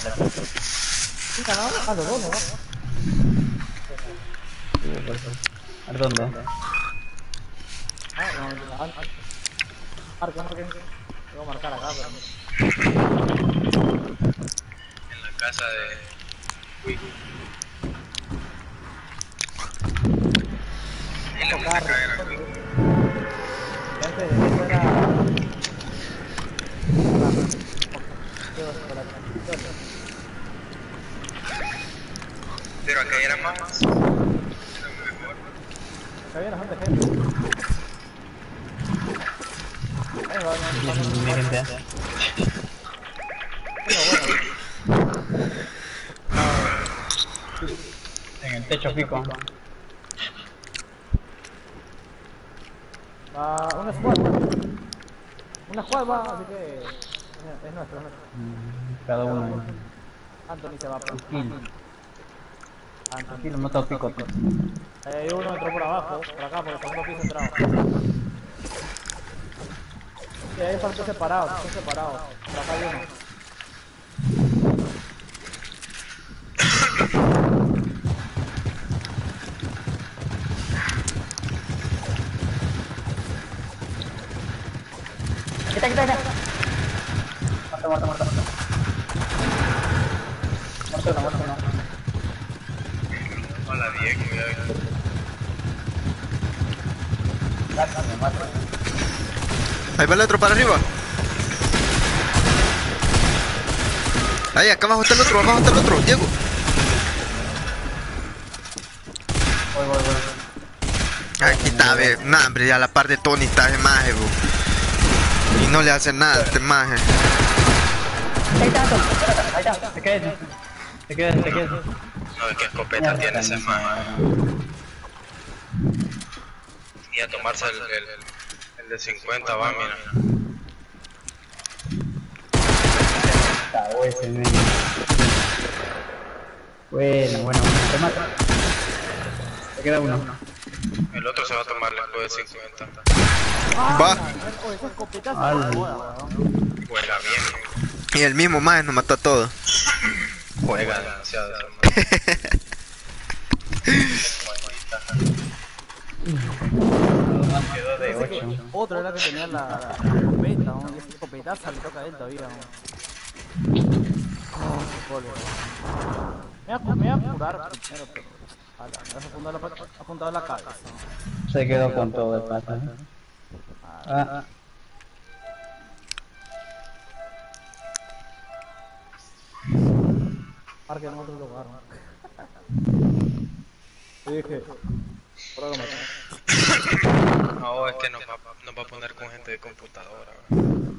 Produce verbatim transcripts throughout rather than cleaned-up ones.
Sí, ¿no? Ah, los dos, ¿no? ¿A dónde? Ah, no, antes. Marque, marque. Voy a marcar acá, pero... En la casa de... Uy. Y le puse a caer a Quick. Ese, ese era... Pero acá era más... Era mejor. Acá viene bastante gente. Ahí va, no, Mi gente. En el techo pico. Va, una squad. Una squad va, así que... Es, es nuestro, es nuestro. Cada uno. Anthony se va por... Tranquilo. Anthony. Tranquilo, no te pico. Hay uno entró por abajo, por acá, por el segundo piso entrado. Sí, ahí están separados, están separados. Por acá hay uno. Quita, quita, quita. Muerto, muerto, muerto. Muerto no, muerto no. Hola Diego, ya ves. Gracias, me mato. Ahí va el otro para arriba. Ahí, acá abajo está el otro, abajo está el otro, Diego. Voy, voy, voy. Aquí está, ve. Nah, hombre, ya la par de Tony está de maje, bro. Y no le hace nada a este maje. Ahí está, ahí está. Te quedes, te quedes, te quedes. No, es que escopeta tiene ese man. Y a tomarse el, el, el de cincuenta va, mira. Está bueno, ese niño. Bueno, bueno, bueno. Te mato. Te queda uno. El otro se va a tomar el escudo de cincuenta. Va. Oh, esa escopeta se Al- va, weón. Juega bien. Y el mismo maje nos mató a todos. Juega demasiado ese man. Quedó de Parece que ocho. otro era que tenía la, la, la escopeta, ¿no? Y esa escopetaza le toca a él todavía, ¿no? Oh, gol, weón. Me voy a, me voy a curar primero, pero... A la, me vas a apuntar la, apuntado la cabeza, ¿no? Se quedó con todo de pata. Ah, Marque en otro lugar, ¿no? Te dije... Por algo matamos. No, es que nos va, nos va a poner con gente de computadora. ¿Verdad?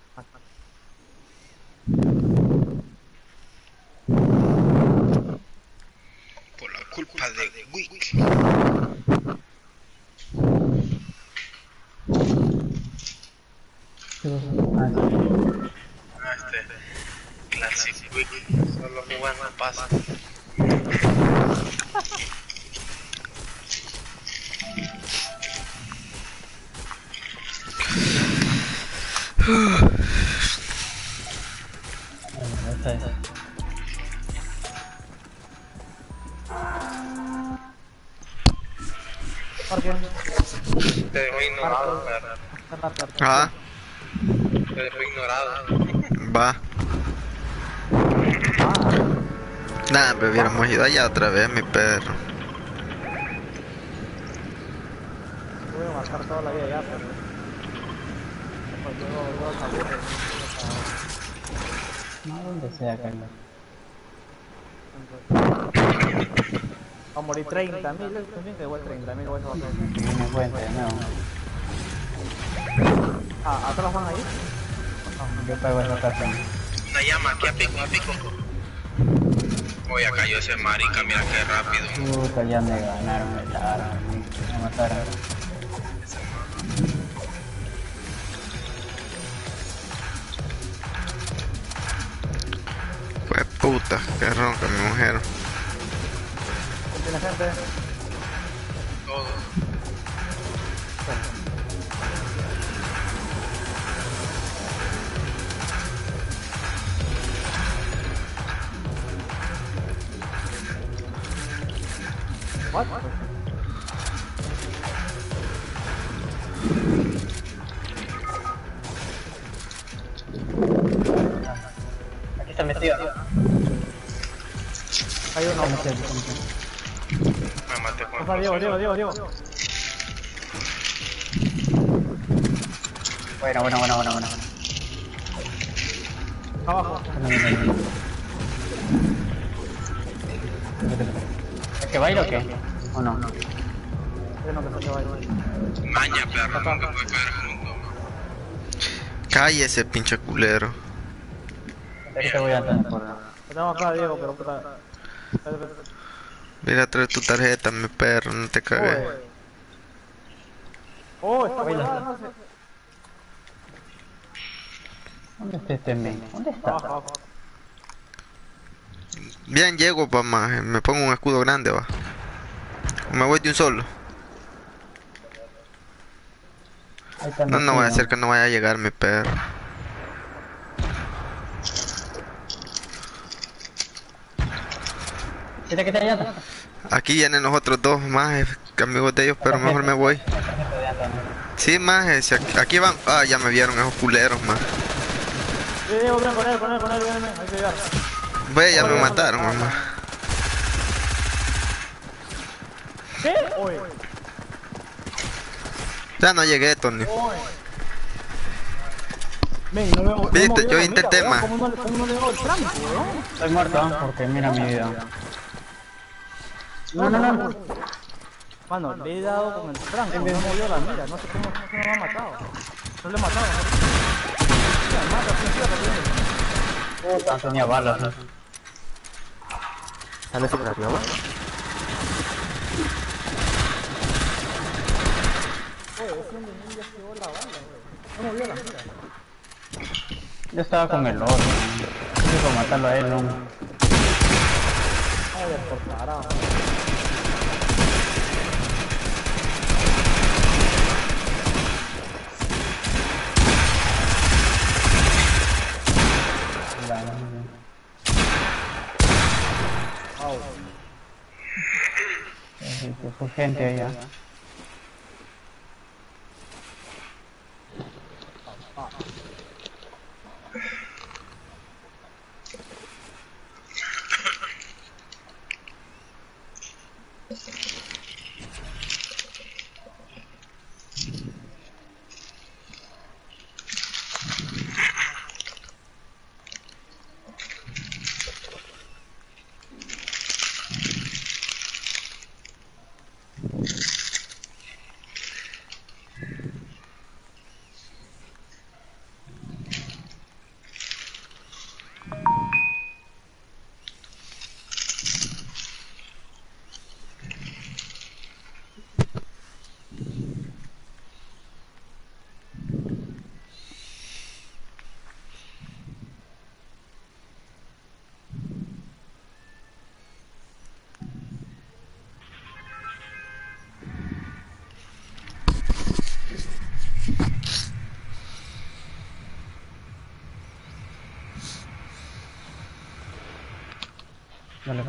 Por la culpa de Wick. Ah, este Classic Wick. Solo jugando pasa. esta es. Marque. Te dejó ignorado, ¿verdad? Ah, Te dejó ignorado. va. Nah, pero hubiéramos ido allá otra vez, mi perro. Voy a marcar toda la vida ya, pero... Después luego, luego se aburre. No, donde sea, Carlos. Va a morir treinta mil, él también que igual treinta mil, igual se va a hacer. Que me cuente de nuevo. Ah, ¿atrás van ahí? Yo pego esa casa. Una llama, aquí a pico, a pico. Oye, cayó ese marica, mira qué rápido. Puta, ya me ganaron, me echaron, me mataron. Pues puta, que ronca mi mujer. ¿Tiene gente? Todo. What? Aquí está metido. Hay uno. Está metido, está metido. Me maté con Pasa, Diego, Diego, Diego, Diego. Bueno, bueno, bueno, bueno, bueno. Abajo. ¿Es que baila o qué? ¿O no? Yo no que se vaya. maña, perro, nunca puede caer junto. Cállese, pinche culero. Ahorita voy a entrar por... Estamos acá, Diego, pero puta. Mira, trae tu tarjeta, mi perro, no te cagues. Oh, está Baila. buena, no sé. ¿Dónde está este men? ¿Dónde está? Abajo, abajo. Bien, llego, pa' más. Me pongo un escudo grande, va. Me voy de un solo. Ahí está No, no vaya a metido. ser que no vaya a llegar mi perro. ¿Viste que te allá? Aquí vienen los otros dos más amigos de ellos, pero mejor me voy. Sí, más, si aquí, aquí van. Ah, ya me vieron esos culeros, más. Sí, Diego, ven con él, con él, con él, ven, ven, hay que llegar. Ve, ya me mataron, mamá. ¿Qué? Oye. Ya no llegué, Tony. Ven, no veo. no Viste, movió yo la intenté mira, más. weón, ¿Cómo no, cómo no le hago el trampo, weón? Estoy muerto porque mira mi vida. No, no, no. Mano, le he dado con el franco, no movió la mira, no sé cómo no me ha matado. No le he matado, ¿no? Mira, mata, sí, sí, sí. Puta, tenía balas. ¿No? ¿Sale ese arriba? No movió la mira. Yo estaba con el otro. Quiero por matarlo a él, no. Ay, por carajo. Au. Sí, sí, fue gente allá. Dale.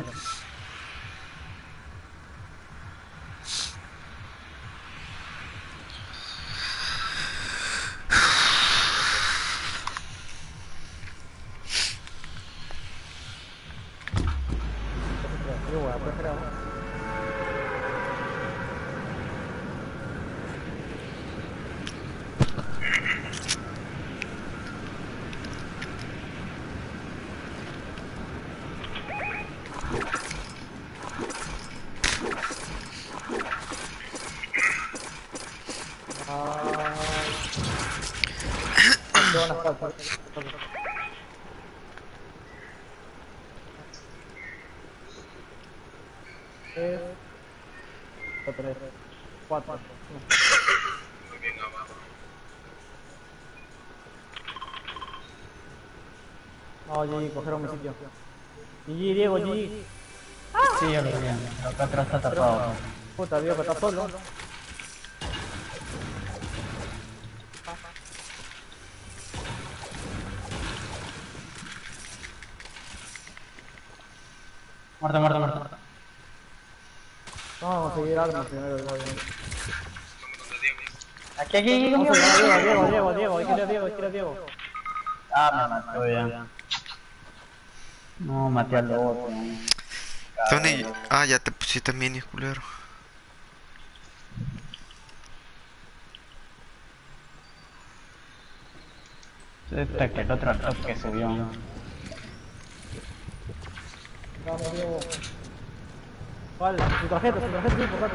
Yo voy a preferir. Tres, tres, cuatro. No, G, cogieron mi sitio. G, Diego, G. Sí, ya lo vi. Pero acá atrás está tapado. Puta, Diego, que está solo. Muerto, muerto, muerto. Vamos a conseguir armas primero, obviamente. Aquí, aquí, aquí, Vamos conmigo. a Diego, Diego, Diego, Diego, hay que ir a Diego, hay que ir a Diego. Ah, me mató ya. No, maté al otro. Tony, ah, ya te pusiste mini, culero. Este que el otro top que subió. Vamos, Diego. ¿Cuál? Su tarjeta, su tarjeta es muy importante.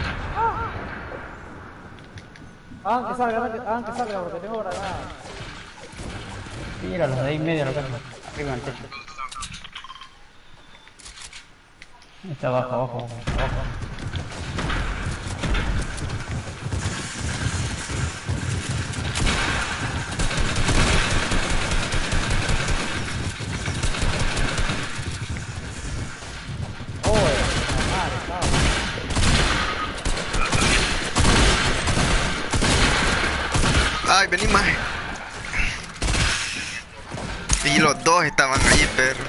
Ah, que salga, ah, que, ah, que salga, porque tengo granada. Mira, los de ahí medio, lo que arriba en el techo. Está abajo, abajo, abajo. Ay, vení más. Y los dos estaban ahí, perro.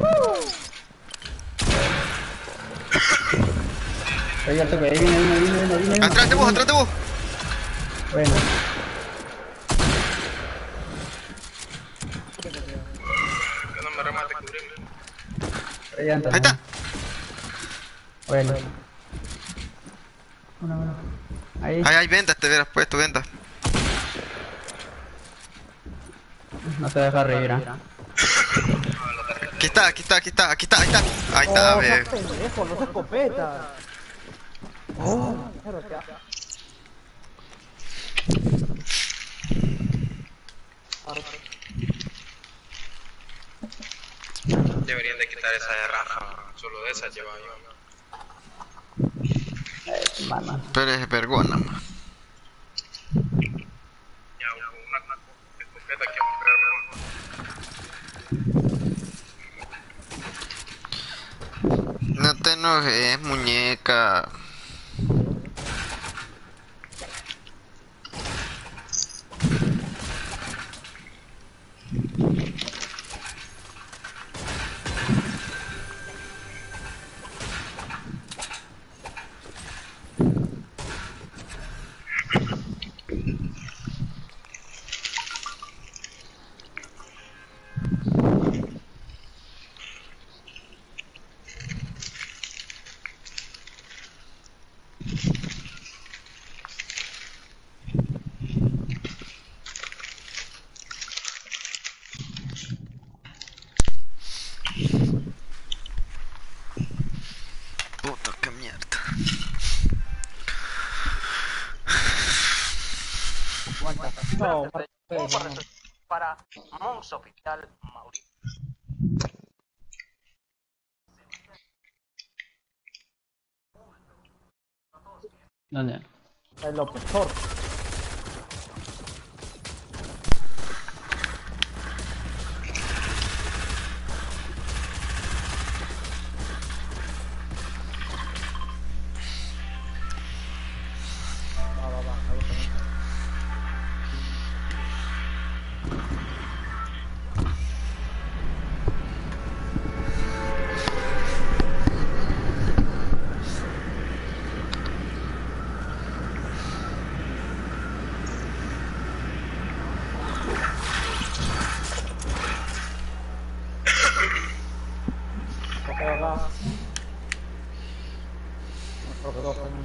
Oiga, toque, ahí viene, viene, viene, viene, viene. Atrás de vos, atrás de vos. Bueno. Que no me remate, cubrime. Ahí anda. Ahí está. Bueno. Una, una. Ahí. Ay, hay ventas, te hubieras puesto ventas. No te deja reír, ¿eh? Aquí está, aquí está, aquí está, aquí está, ahí está. Ahí está, Oh, ve. seas pendejo, no se escopeta. Oh, mierda, qué asco. Deberían de quitar esa de raja. Solo de esas llevaba yo. Eh, mano. Pero es vergona, man. Ya, una escopeta que comprar mejor. No te enojes, muñeca. Puta, qué mierda. No, para Mons Oficial Mauricio. ¿Dónde? el opresor. Va, va, va, me gusta, me gusta. Ok, acá. Creo que dos, coño.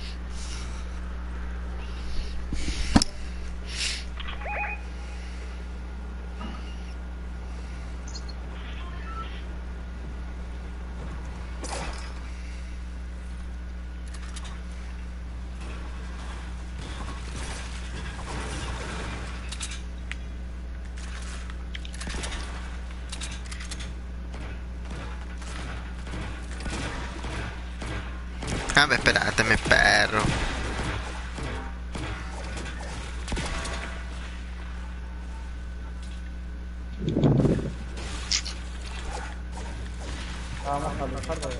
Ah, me espérate, mi perro. Vamos a luchar, pero...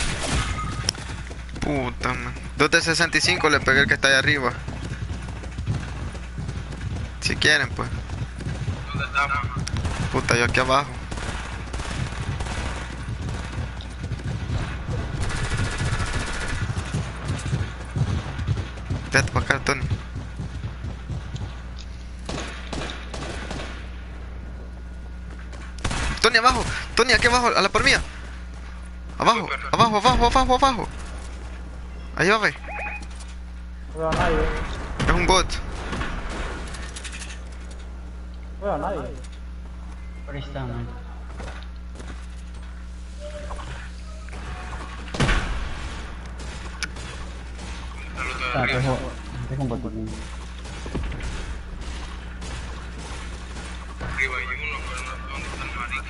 Puta, man. dos de sesenta y cinco le pegué el que está ahí arriba. Si quieren, pues. ¿Dónde estamos? Puta, yo aquí abajo. Vete para acá, Tony. Tony, abajo. Tony, aquí abajo, a la por mía. Abajo, abajo, abajo, abajo, abajo. Ahí va, ve. No veo a nadie. Es un bot. No veo a nadie. Por ahí está, man. Ah, dejo, dejo un botiquín. Arriba hay uno, pero no sé dónde está el marica.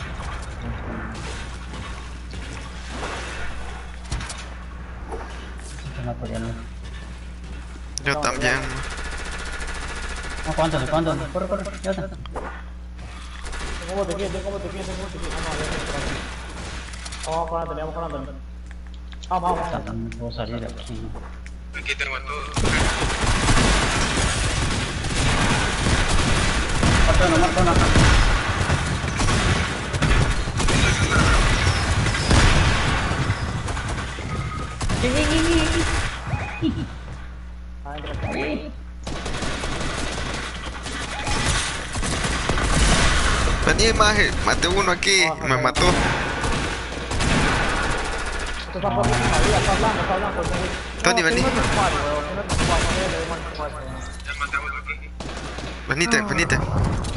Están apoyando. Yo también. No, cuántos, cuántos. Corre, corre, ya está. Tengo botequín, tengo botequín, tengo botequín. Vamos a ver. Vamos para adelante, vamos para adelante. Vamos, vamos, vamos. No puedo salir de aquí. Aquí tengo a todos. Marca uno, marca uno. Vení, maje. Maté uno aquí. Me mató. Esto está por encima, vida, está blanco, está blanco. Tony, vení. No, tiene otro squad, weón, tiene otro squad, no le demos el squad, weón. Ya matamos aquí. Venite, venite. Tiene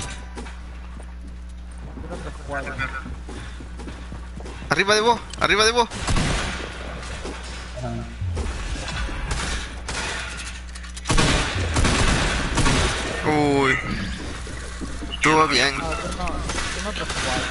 otro squad, weón. Arriba de vos, arriba de vos. Uy. Estuvo bien. No, tiene tiene otro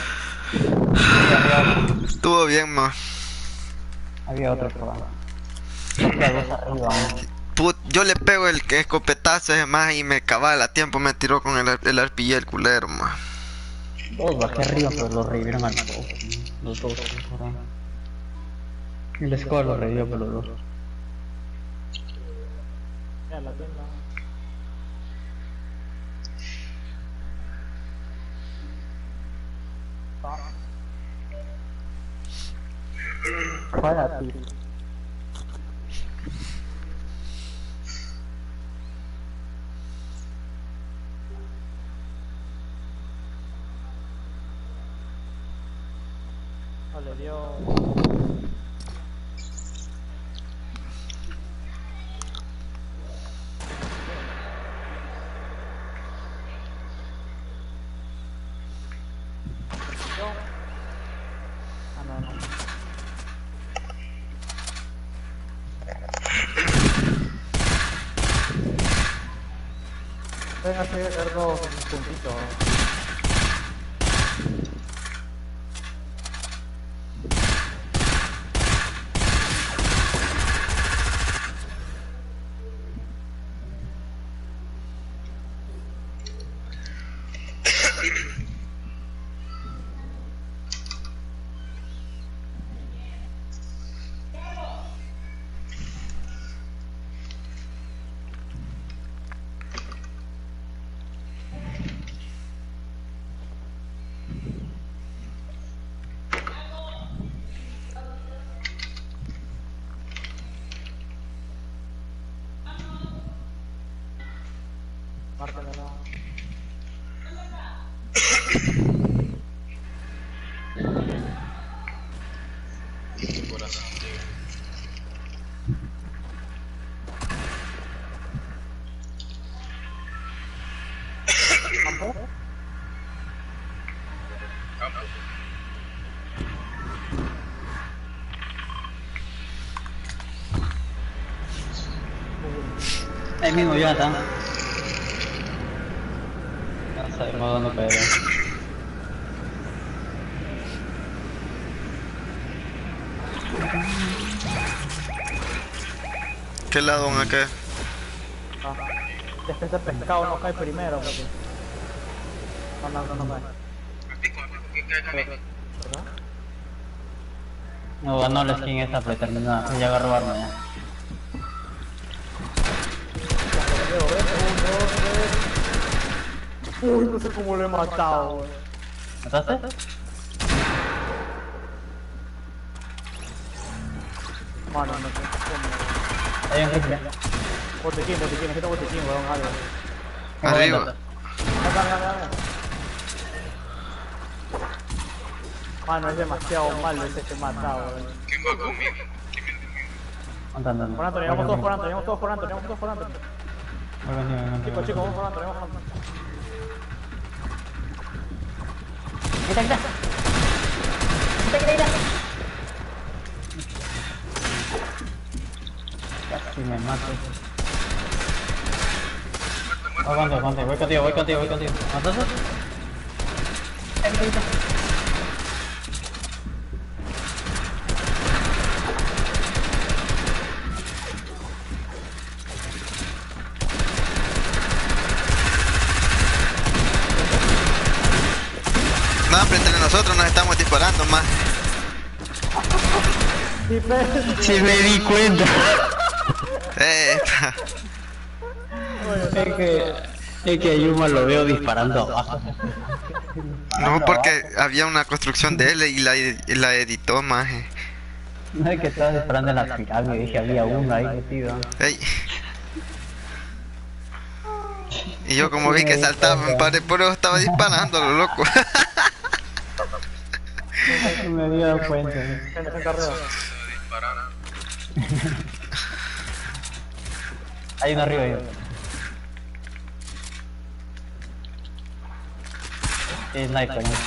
squad. Estuvo bien, ma. Había otro probado. Había dos arriba. Put, yo le pego el que escopetazo ese más y me cabala a tiempo, me tiró con el, el R P G el culero, ma. Dos bajé arriba, pero los revivieron al dos. Los dos, ¿verdad? El squad lo revivió por los dos. Mira, la tienda. Vaya, tío. Le dio. Ah, no, no. Venga, sí, cargo un puntito. Marca de nuevo. Corazón, tío. ¿Campo? Campo. Ahí mismo ya está. No sabemos dónde caer. ¿Qué lado van a caer? Ah. Defensa de pescado no cae primero, porque. No, no, no, no cae. Me pico, me pico. ¿Quién cae conmigo? ¿Verdad? No ganó la skin esta, pero terminó. Ya agarró arma ya. Llevo, ¿ves? Un, dos, tres. Uy, no sé cómo lo he matado, weón. ¿Mataste? Mano, no sé cómo. Hay un rifle. Botequín, botequín, necesito botequín, weón, algo. Arriba. Acá, acá, acá, acá. Mano, es demasiado malo ese que he matado, weón. ¿Quién va conmigo? Anda, anda, anda. Por Anthony, vamos todos por Anthony, vamos todos por Anthony, vamos todos por Anthony. Voy contigo, voy contigo. Chicos, chicos, vamos por Anthony, vamos por Anthony. Quita, quita. Quita, quita, quita. Casi me mato. Voy contigo, contigo, voy contigo, voy contigo, voy contigo. ¿Mataste? Quita, quita, quita. No, hombre, entre nosotros nos estamos disparando más. Sí me di cuenta. Eh, Es que... Es que a Yuma lo veo disparando abajo. no, porque había una construcción de él y la, y la editó más. No es que estaba disparando en la pirámide, dije había uno ahí metido. Ey. Y yo como vi que saltaba, me paré, pero estaba disparando, lo loco. No me había dado cuenta. Gente, gente arriba. Hay uno arriba ahí. Sí, sniper, ¿no?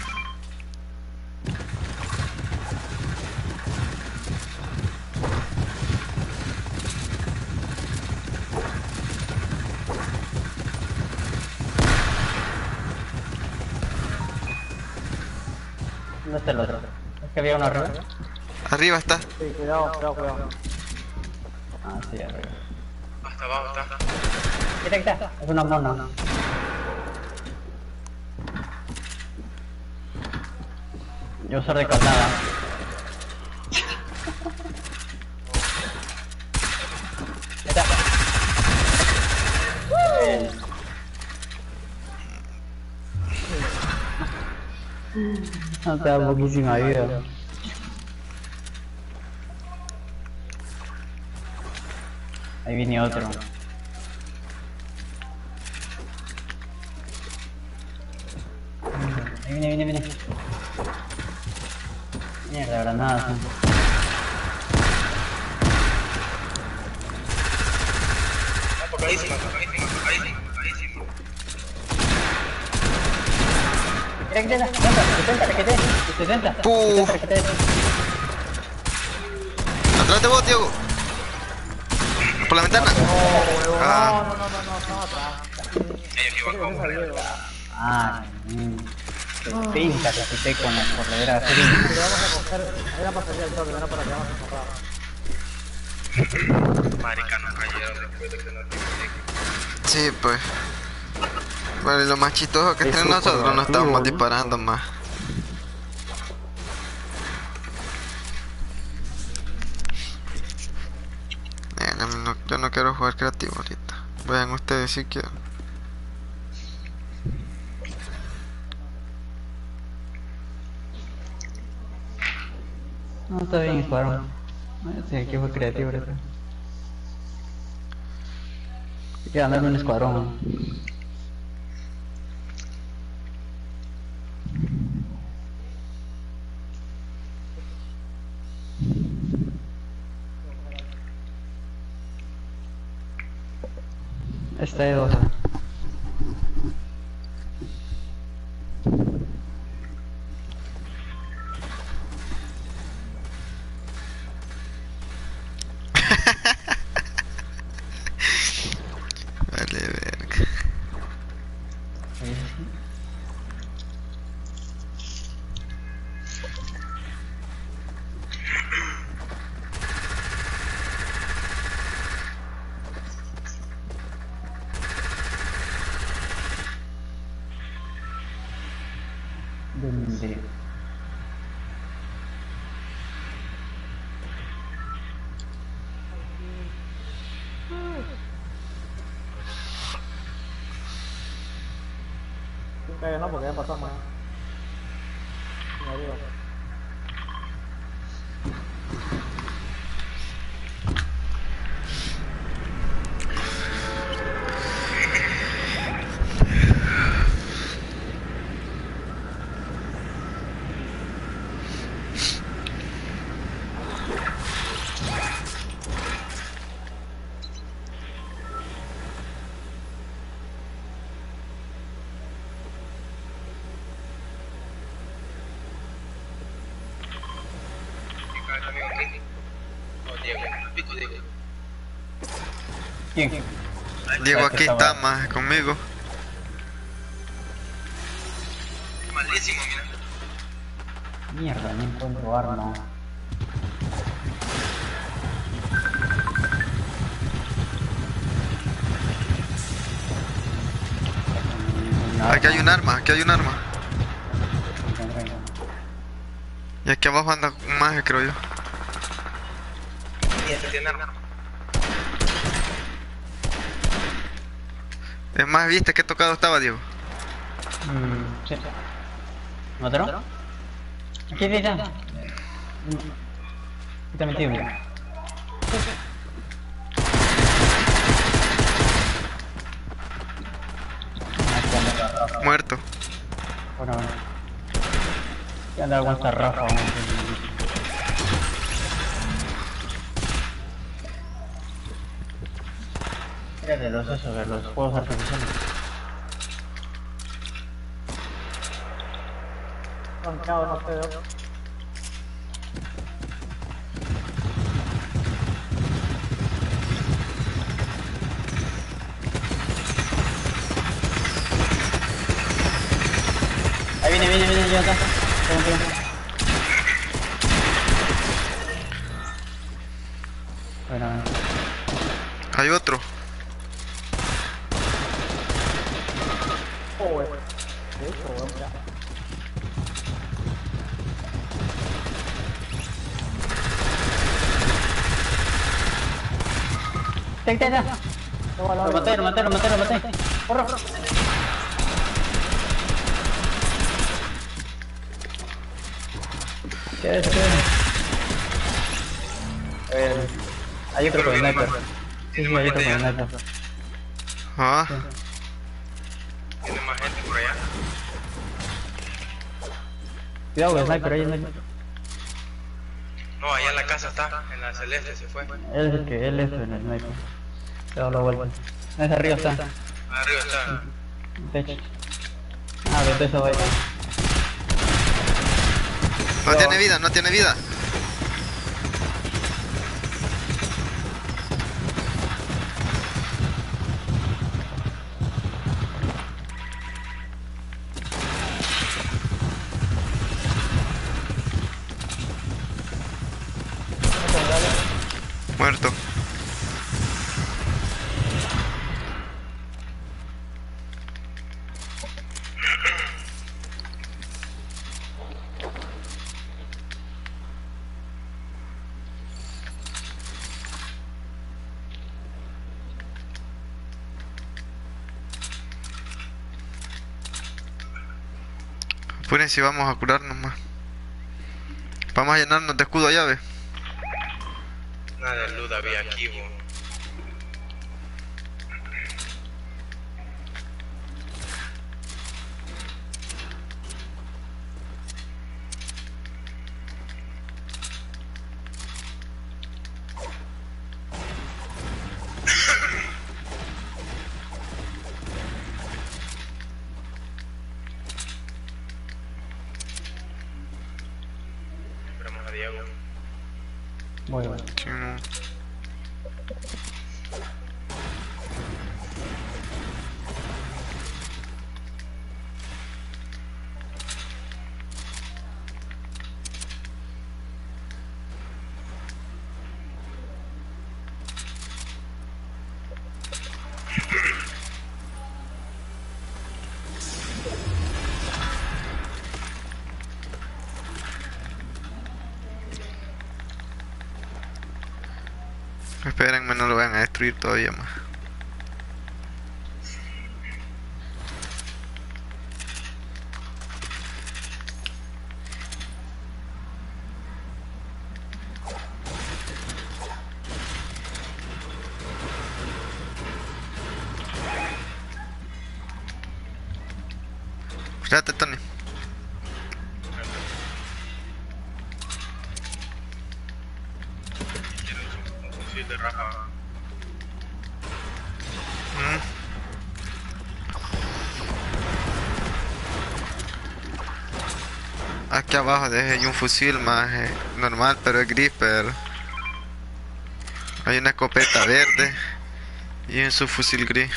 ¿Dónde está el otro? Es que había uno arriba. Arriba está. Sí, cuidado, cuidado, cuidado. Ah, sí, arriba. Hasta abajo está. Quita, quita. Es una mona. Yo uso recortada. Quita. No te da poquísima vida. Ahí viene otro. Ahí viene, viene, viene. Mierda, granadas. Tocadísima, tocadísima, tocadísima, tocadísima. Mira que te da, setenta, que te setenta. Puf. setenta, que te Atrás de vos, Diego. Por la ventana. No, Ah. no, no, no, no, estaba atrás. Ellos iban como Diego. Ah, mmm. Qué pinta que quité con la corredera de Pero vamos a coger, era para salir al toque, no era para que vamos a cerrar. Marica, no cayeron después de que nos dimos. Sí, pues. Bueno, y lo más chistoso que entre nosotros no estábamos disparando más. Eh, no, no, yo no quiero jugar creativo ahorita. Vayan ustedes si quieren. No, está bien, jugaron. Sí, aquí fue creativo ahorita. Hay que ganarme un escuadrón. Está de dos. Vale, verga. ¿Dónde? pegue, no, porque ya pasamos. Arriba. ¿Quién? Diego aquí está más conmigo. Malísimo, mira. Mierda, no encuentro arma. Aquí hay un arma, aquí hay un arma. Y aquí abajo anda un maje, creo yo. Y este tiene arma. Es más, ¿viste qué tocado estaba, Diego? Mm, sí. ¿Otro? Aquí está. Aquí está metido, mira. Muerto. Bueno, bueno. Ya anda aguanta Rafa. Vamos. Mira de los esos, de los juegos artificiales. Trancado, no te veo. Ahí viene, viene, viene, ya está. Tengo tiempo. Bueno, bueno. Hay otro. Oh, güey. De hecho, weón, mira. Ten, ten, ten. Lo maté, lo maté, lo maté, lo maté. Corre. ¿Qué es? ¿Qué es? Eh, hay otro con el sniper. Sí, sí, hay otro con el sniper. Ah, Tiene más gente por allá. Cuidado con el sniper, ahí el sniper. No, allá en la casa está, en la celeste se fue. Él es el que, él es en el sniper. Se da la vuelta. Ese arriba está. Arriba está. Techo. Ah, de peso va ahí. no tiene vida, no tiene vida. Muerto. Apúrense y vamos a curarnos más. Vamos a llenarnos de escudo a llave. Nada de luz había aquí, bo. Esperamos a Diego. Muy bueno. Sí, no. Espérenme, no lo vayan a destruir todavía más. Fíjate, Tony. Fusil de raja. Mm. Aquí abajo dejé un fusil más eh, normal, pero es gris, pero hay una escopeta verde y un subfusil gris.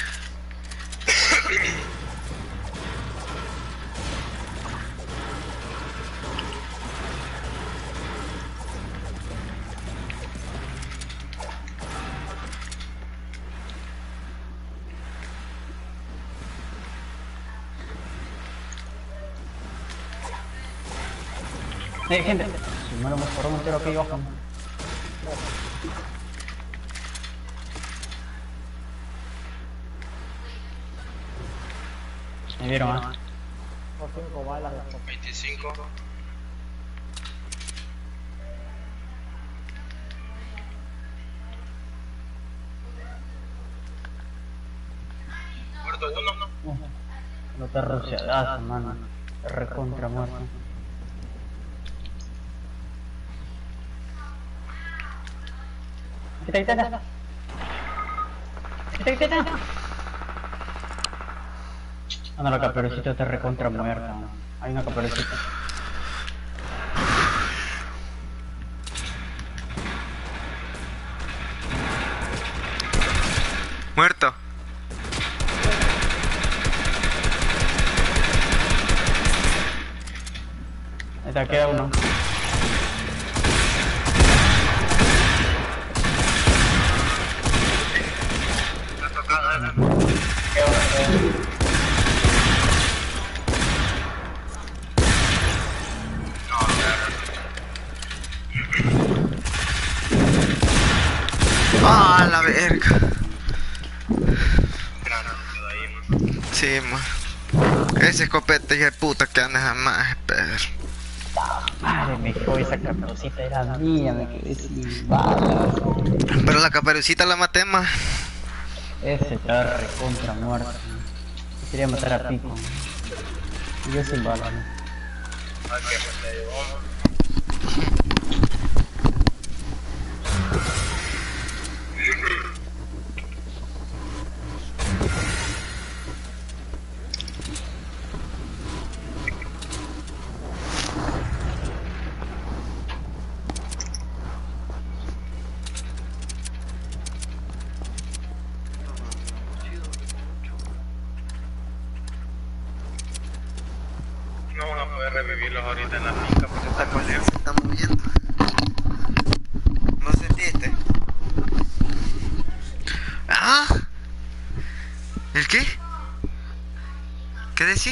Eh, gente. Si me lo mejor un tiro aquí abajo. Me vieron, ah. veinticinco. Muerto uno. No te rociadas, mano. Recontra muerto. Ahí está, ahí está. Ahí está, ahí está. Ah, no, la caperucita está recontra muerta. Hay una caperucita. Muerto. Ahí está, queda uno. Ah, la verga. Sí, ma. Ese escopeta hija de puta que anda jamás, pero. Madre, me quedó esa caperucita, era mía, me quedé sin balas. Pero la caperucita la maté más. Ese está recontra muerto. Quería matar a Pico. Y yo sin balas. No van a poder revivirlos ahorita en la finca porque La está colera se está moviendo. ¿No sentiste? ¿Ah? ¿El qué? ¿Qué decís?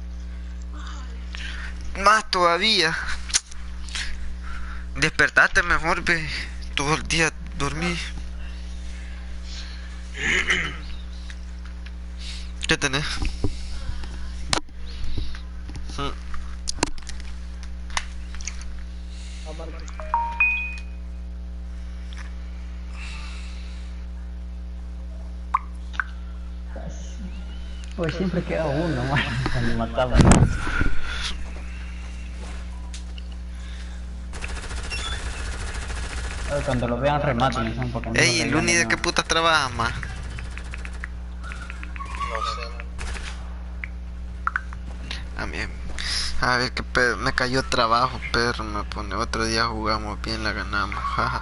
Más todavía. Despertate mejor, ve. Todo el día dormí. ¿Qué tenés? Mm. Pues siempre queda uno, man, cuando mataban. Cuando lo vean rematen, son porque no Ey, lo ¿el vean Uni de nada. qué putas trabaja más? No sé. A mí, a ver qué pedo, me cayó trabajo, perro, me pone otro día jugamos bien, la ganamos, jaja.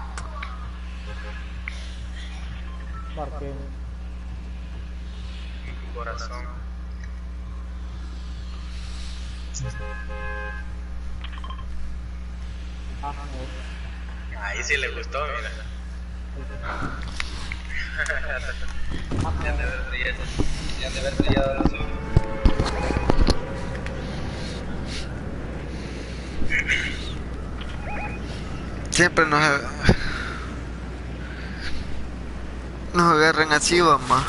Corazón. Ahí sí le gustó, mira. Ya han de haber brillado, ya han de haber brillado los ojos. Siempre nos, nos agarran así, mamá.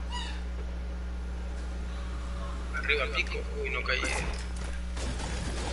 Arriba pico, uy no caí.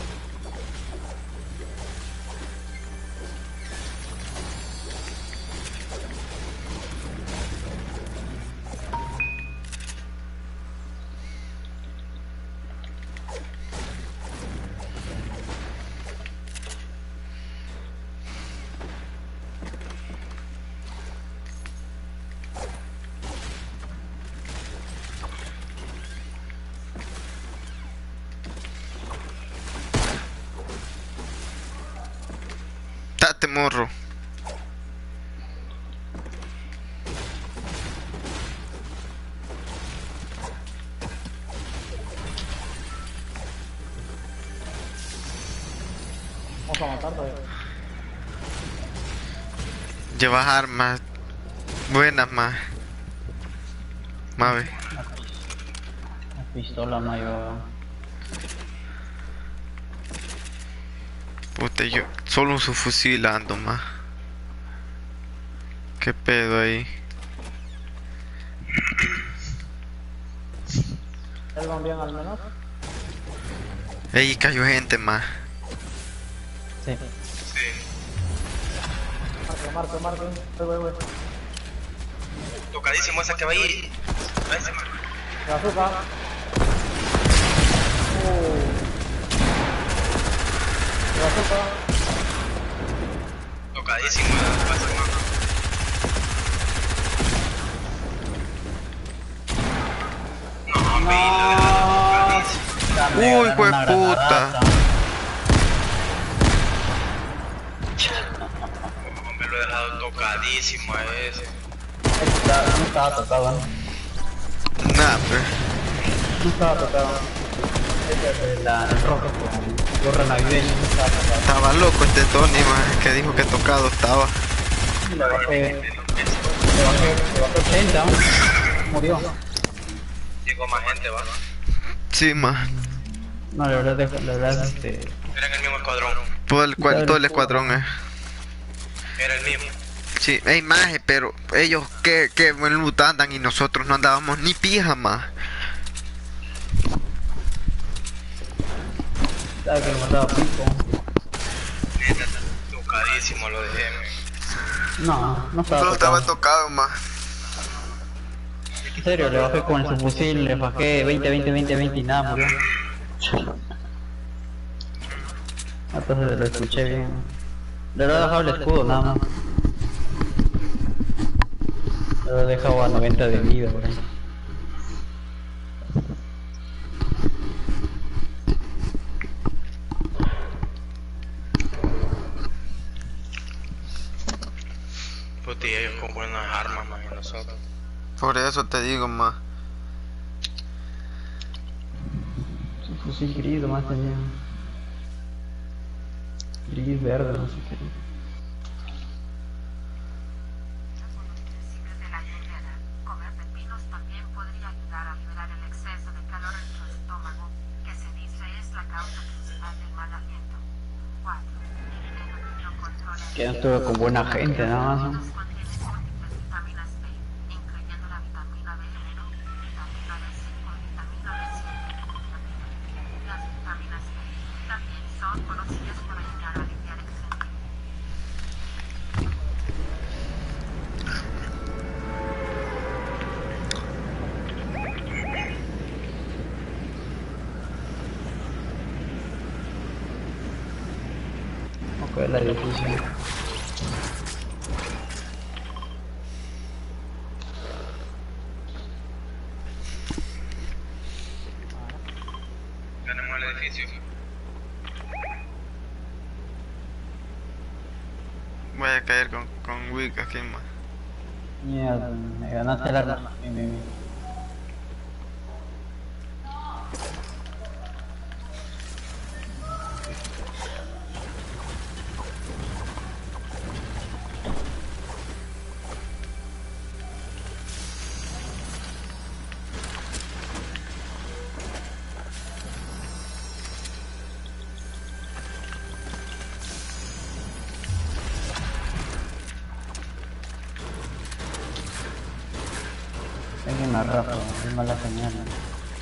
morro. Vamos a matar todavía. Llevas armas buenas, más. Mave. La pistola no llevaba. Puta, yo solo un subfusil ando, más. ¿Qué pedo ahí? ¿Él van bien al menos? Ey, cayó gente, más. Sí. Sí. Marque, marque, marque. Voy, voy, voy. Tocadísimo esa que va a ir. Va ese, man. De azúcar. Uh. De azúcar. Tocadísimo va ese, man. No, hombre, Me Uy, ganaron hue una puta. granadaza. hombre, lo he dejado tocadísimo a ese. Está- No estaba tocado, ¿no? Nah, pues. No estaba tocado. Ese la- El rojo con gorra navideña no estaba tocado. Estaba loco este Tony, más. Que dijo que tocado estaba. Le bajé. Le bajé. Le bajé ochenta, ¿no? Murió. Llegó más gente, va. Sí, más. No, la verdad, es- la verdad, este. Era en el mismo escuadrón. Todo el, cua- todo el escuadrón es. Era el mismo. Sí, ey, maje, pero ellos que, que buen loot andan y nosotros no andábamos ni pija, más. Sabe que lo mataba pico. Neta, tocadísimo lo dejé, man. No, no estaba Solo estaba tocado. tocado, más. En serio, le bajé con el subfusil, le bajé veinte, veinte, veinte, veinte y nada, murió. Entonces lo escuché bien. Le he dejado el escudo nada más. Le he dejado a noventa de vida, por ahí. Puta, y ellos con buenas armas, man, y nosotros. Por eso te digo, más. Subfusil gris más tenía. Gris, verde, no sé qué. De la hielera. Comer pepinos también podría ayudar a liberar el exceso de calor en tu estómago, que se dice es la causa principal del mal aliento. cuatro. El veneno que no controla el Que no estuve con buena gente, nada más. ¿no? contiene múltiples vitaminas B, incluyendo la vitamina B uno, vitamina B cinco, vitamina B siete, las vitaminas B también son conocidas por ayudar a aliviar el sentido. Ok, el edificio. Tenemos el edificio. Voy a caer con, con Wick aquí, más. Mierda, me ganaste el arma. Bien, bien, bien. Tengo una rafa, es mala señal. ¿no?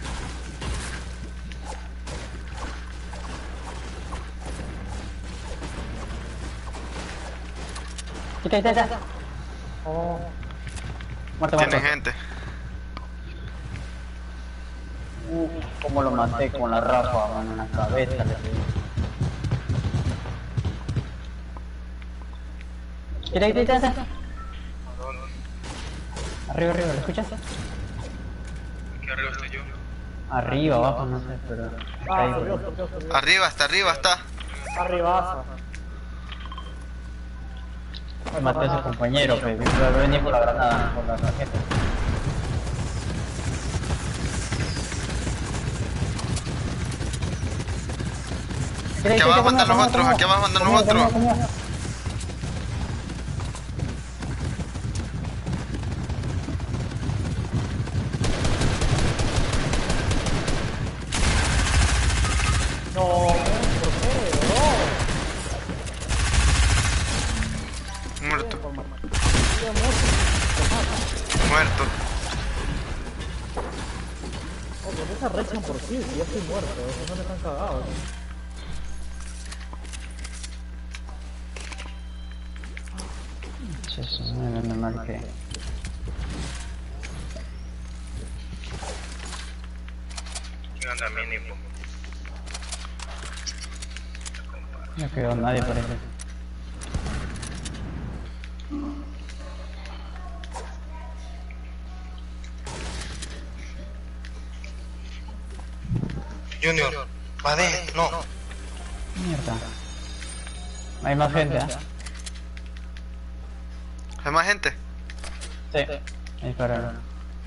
Ahí está, ahí está. Oh. Muerto, Tiene muerto. gente. Uh, cómo lo maté con la rafa, mano, en la cabeza. Le pegué. Mira, ahí está, ahí está. Arriba, arriba, ¿lo escuchas? Aquí arriba estoy yo. Arriba, abajo, no sé, pero... Ah, ahí, subió, bro. subió, subió. Arriba, hasta arriba está. Arribaza. Maté a su compañero, pero iba a venir por la granada, por la tarjeta. Aquí abajo andan los otros, aquí abajo andan los otros. No, ¿por qué? Muerto, No. muerto. Oh, ¿por qué se arrechan por ti? Si yo estoy muerto, esos no me están cagados. Eso, no me marqué. ¿Qué onda, mínimo? No quedó nadie, parece. Junior, Vade, no. Mierda. Hay más gente, ¿eh? ¿Hay más gente? Sí. Ahí pararon.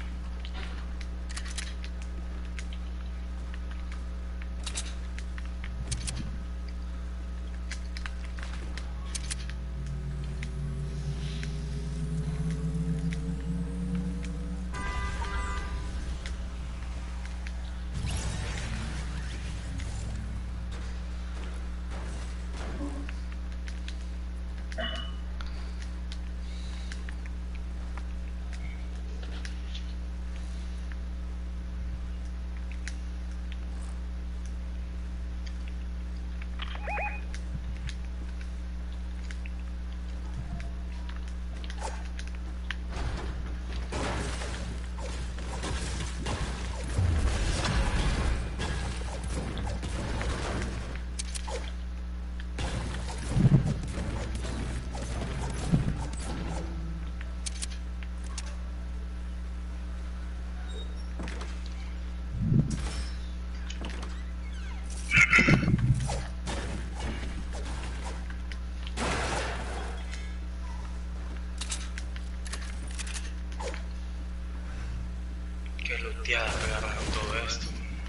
Qué luteada me agarraron todo esto.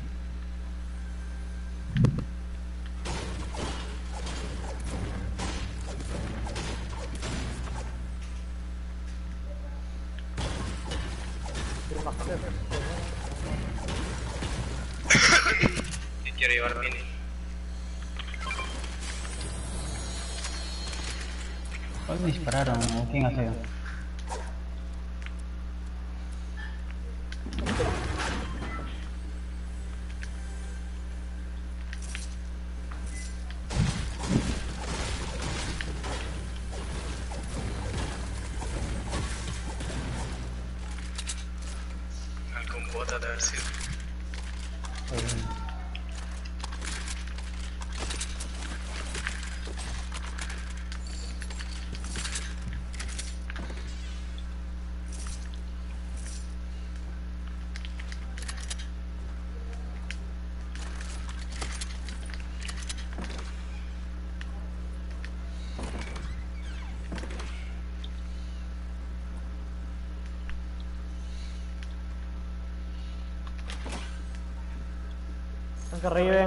¿Qué quiere llevar Mini? ¿Cuál me dispararon? ¿O quién ha sido? Algún bota de haber sido. Están que reviven.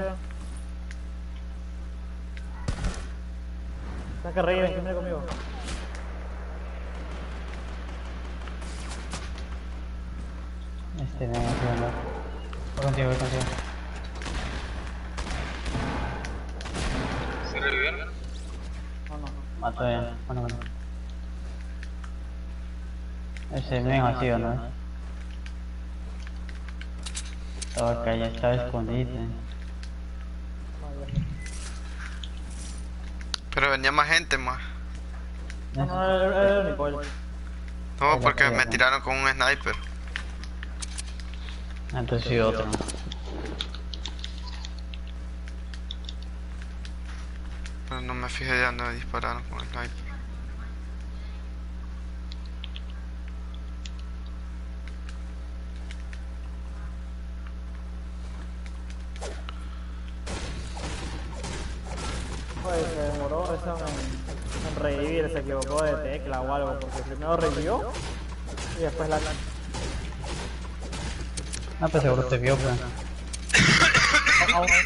Están que reviven, que viene conmigo. Este, venga, sí, anda. Voy contigo, voy contigo. ¿Se revivieron? No, no. Mato ya. Bueno, bueno. Ese men ha sido, ¿no? Ok, ya está escondido. Pero venía más gente más. No, no, era era el único. él. No, porque me tiraron con un sniper. Entonces sí, otro. Pero no me fijé de dónde me dispararon con el sniper. Pues se demoró esa. En revivir se equivocó de tecla o algo, porque primero revivió y después la... Ah, pues seguro te vio, pues. Ah, ah,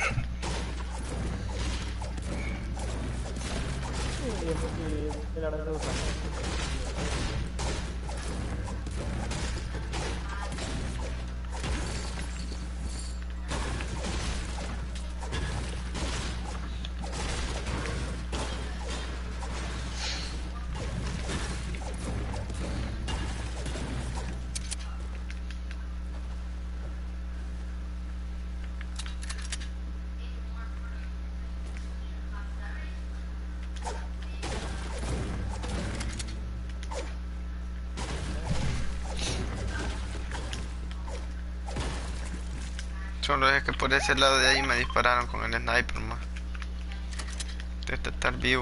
sí, y, y la verdad se usa. Solo es que por ese lado de ahí me dispararon con el sniper más. Debe de estar vivo.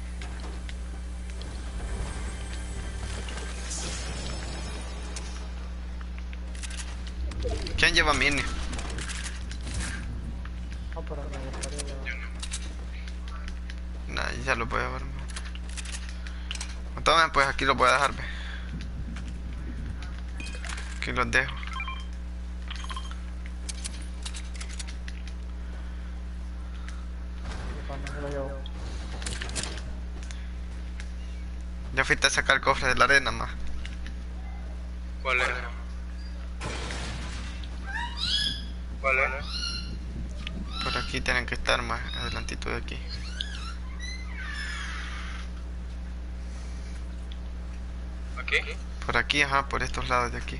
¿Quién lleva mini? No, pero me gustaría llevar. Nah, ya lo voy a ver. Tomen, pues aquí lo voy a dejar, ve. Aquí los dejo. Cuando me lo llevo. Ya fuiste a sacar el cofre de la arena, más. ¿Cuál es? ¿Cuál es? Por aquí tienen que estar más adelantito de aquí. ¿Aquí? Por aquí, ajá, por estos lados de aquí.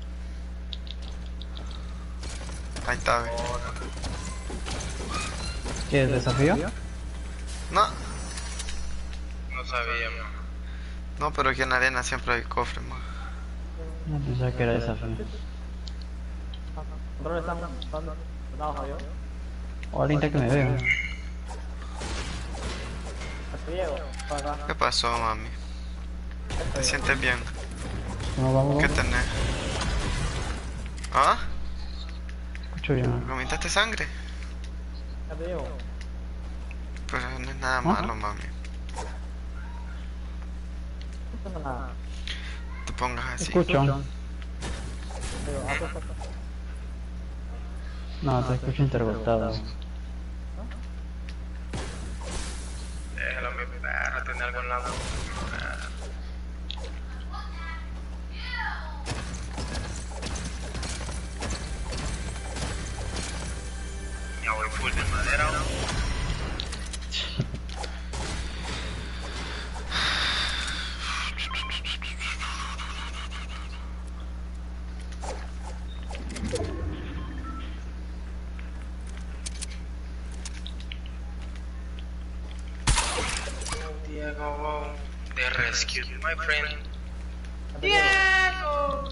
Ahí está, ve. ¿Qué es desafío? No, No sabía, man. no, pero aquí en la arena siempre hay cofre, más. No pensaba que era desafío. ¿Dónde están? ¿Dónde? ¿Dados a yo? O alguien está que me vea. Aquí llego, para acá. ¿Qué pasó, mami? ¿Te sientes bien? No, vamos, ¿Qué vamos. tenés? ¿Ah? Escucho bien. ¿Vomitaste sangre? Ya te llevo. Pero no es nada malo, mami. No pasa nada. Te pongas así. Escucho. Digo, ah, pues, No, te escucho intercortado. Déjalo, mi perro, tiene algo en la boca. Ya voy full de madera. Diego, they rescued my friend. Llegó.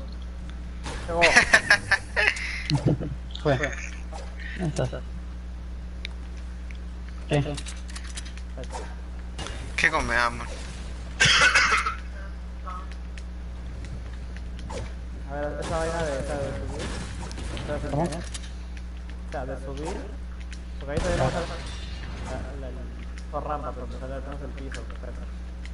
Fue. ¿Dónde estás? ¿Qué? ¿Qué come, amor? A ver, esa vaina de, esa de subir. Esa de ¿Cómo? subir. O sea, de subir. Porque ahí te debemos hacer la, la, la, la rampa, pero pues ahora tenemos el piso. Perfecto.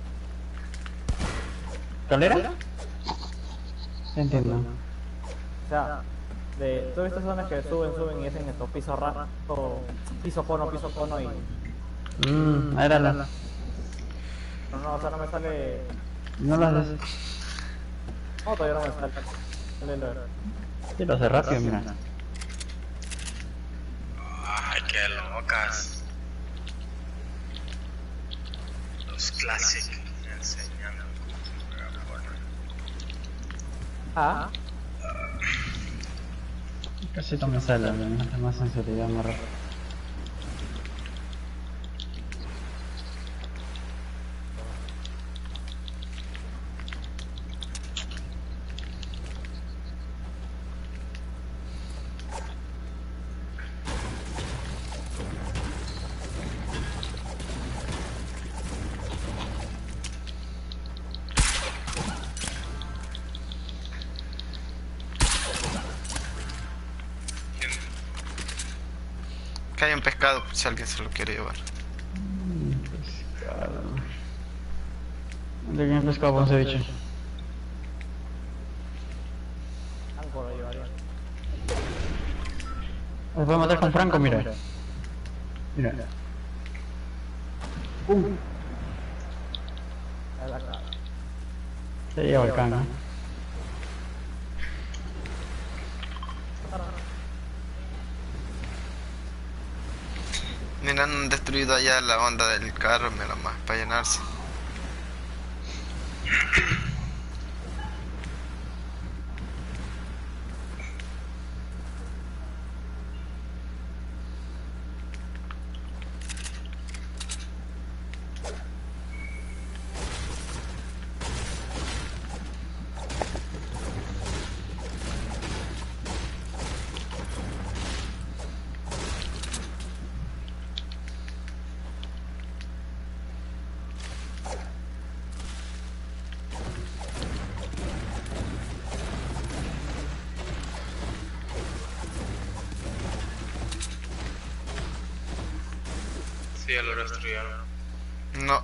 ¿Calera? Entiendo. O sea, de, tú viste zonas que suben, suben y hacen estos pisos rampa, o piso cono, piso cono y... Mmm, era la. No, no, o sea, no me sale... No lo haces. No, todavía no me sale. Sale lo... Sí, lo hace rápido, mira. Ay, qué locas. Los clásicos enseñando. Ah, Casi no me sale, me da más sensibilidad más rápido. Que hay un pescado, si alguien se lo quiere llevar. Pescado. ¿De quién pescado con ceviche? Algo lo llevaría. Os voy a matar con Franco, mira. Mira. ¡Pum! A la cara. Se lleva el can, ¿eh? Mira, han destruido allá la onda del carro, mira más, para llenarse. Sí, ya lo destruyeron. No.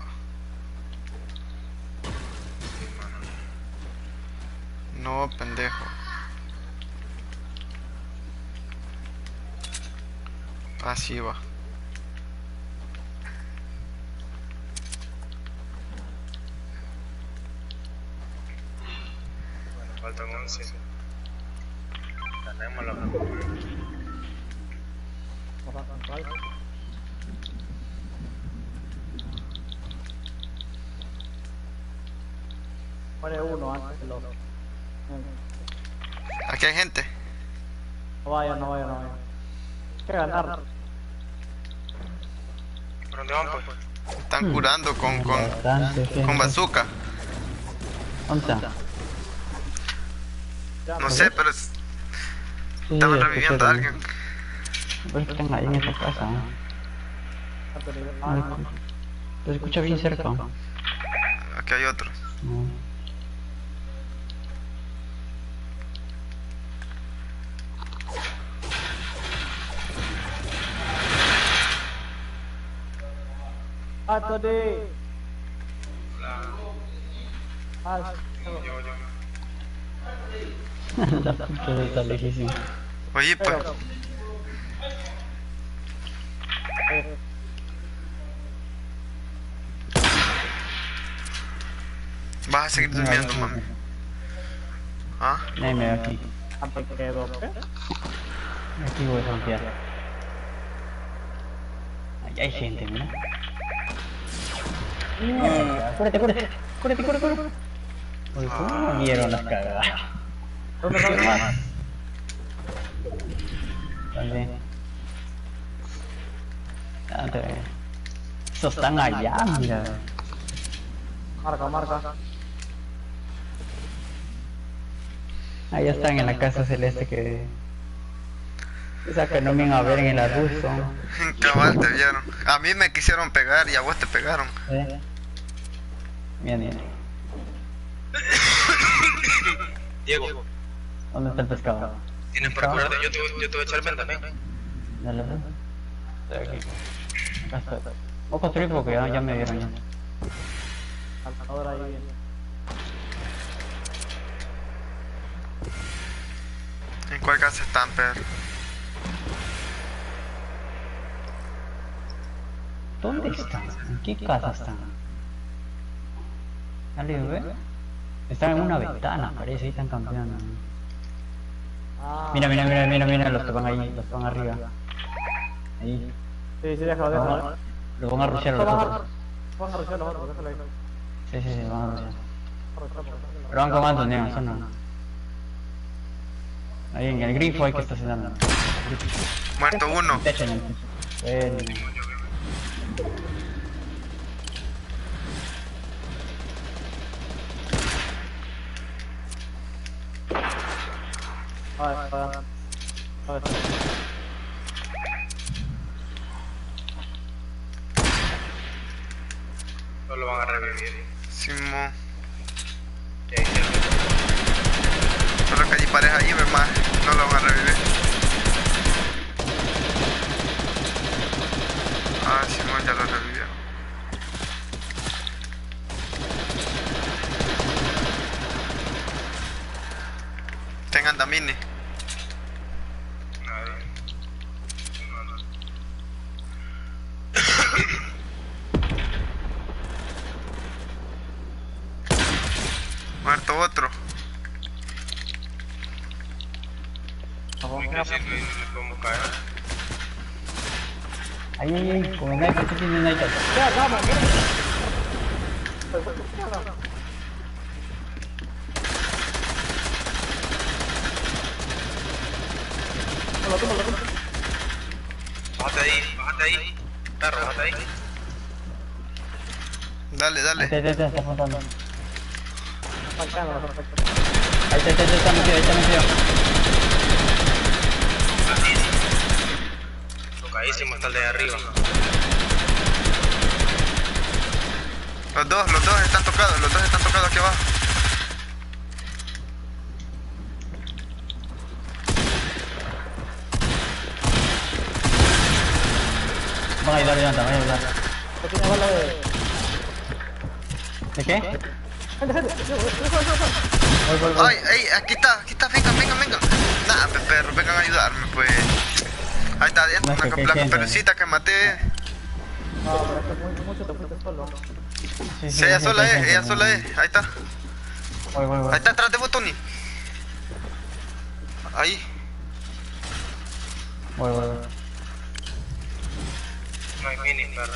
Sí, mano. No, pendejo. Así va. Bueno, faltan once. Ganémoslo. Vamos a controlar. Muere uno antes del otro. Aquí hay gente. No vaya, no vaya, no vaya. Hay que ganar. ¿Por dónde van, pues? Están curando con, con, Bastante gente. con bazooka. ¿Dónde está? Ya, No sé, pero es- Sí, estaban escuché reviviendo a también. alguien. Pues que están ahí en esta casa, ¿eh? tanto nivel. Ah, Ah, se escucha bien cerca. Aquí hay otros. No. Anthony. Ah, Yo, yo. La puta está lejísimo. Oye, pues, pero- Eh, vas a seguir durmiendo, mami. ¿Ah? Nadie me ve aquí. antes que dos, ¿qué? Aquí voy a campear. Ahí hay gente, mira. Cúrate, cúrate. Cúrate, cúrate, cúrate. Uy, ¿cómo me vieron las cagadas? ¿Dónde está? Vale. Ah, te veo. Esos están allá, mira. Marca, marca. Ahí están en la casa celeste que... Esa que no me iban a ver en el arbusto. En cabal te vieron. A mí me quisieron pegar y a vos te pegaron. ¿Eh? Bien, bien. Diego, ¿Dónde está el pescado? ¿tienes para curarte? Yo te, voy- yo te voy a echar venta también. Dale, dale. Estoy aquí. Acá estoy. Voy a construir porque ya, ya me vieron ya. Saltador ahí viene. ¿En cuál casa están, Pedro? ¿Dónde están? ¿En qué casa están? Dale, ve. Están en una ventana, parece, ahí están campeando. Ah, Mira, mira, mira, mira, mira, los que van ahí, los que van arriba. Ahí. sí, sí, déjalo, déjalo. Los van a rushear los Vamos a- otros. vamos a rushear los otros, déjalo ahí. Sí, sí, sí, van a rushear. Vamos a rushear, Pero van con Anthony, en zona. Ahí en el grifo hay que estacionar. Muerto uno. Techo en el techo. Bueno. A ver, a ver. A ver. No lo van a revivir. Simón. Ya hicieron. Solo que hay pareja ahí, ve más. No lo van a revivir. Ah, Simón ya lo revivieron. faltó otro. Uy, que sí, no le podemos caer. Ahí, ahí, ahí, con el sniper, ¿qué tiene el sniper? Ya, vamos, Bájate ahí, bájate ahí. Perro, bájate ahí. Dale, Ahí dale. está, ahí está, está apuntando. Ahí faltando, perfecto. está, ahí está, ahí está metido, ahí está metido. Tocadísimo está el de arriba. Los dos, los dos están tocados, los dos están tocados aquí abajo. Van a ayudar, Jonathan, van a ayudar. Yo tengo bala de... ¿De qué? Gente, gente, Voy, voy, voy. Ay, ay, aquí está, aquí está, vengan, vengan, vengan. Nah, pe- perros, vengan a ayudarme, pues. Ahí está adentro, No, que- una que la sienten. caperucita que maté. no, pero es que muy, mucho te fuiste solo. Sí, Sí, ella sí, sola sí, es, sí, ella sí, sola sí. es. Ahí está, Voy, voy, voy. ahí está atrás de vos, Tony. Ahí. Voy, voy, voy. No hay mini, perro.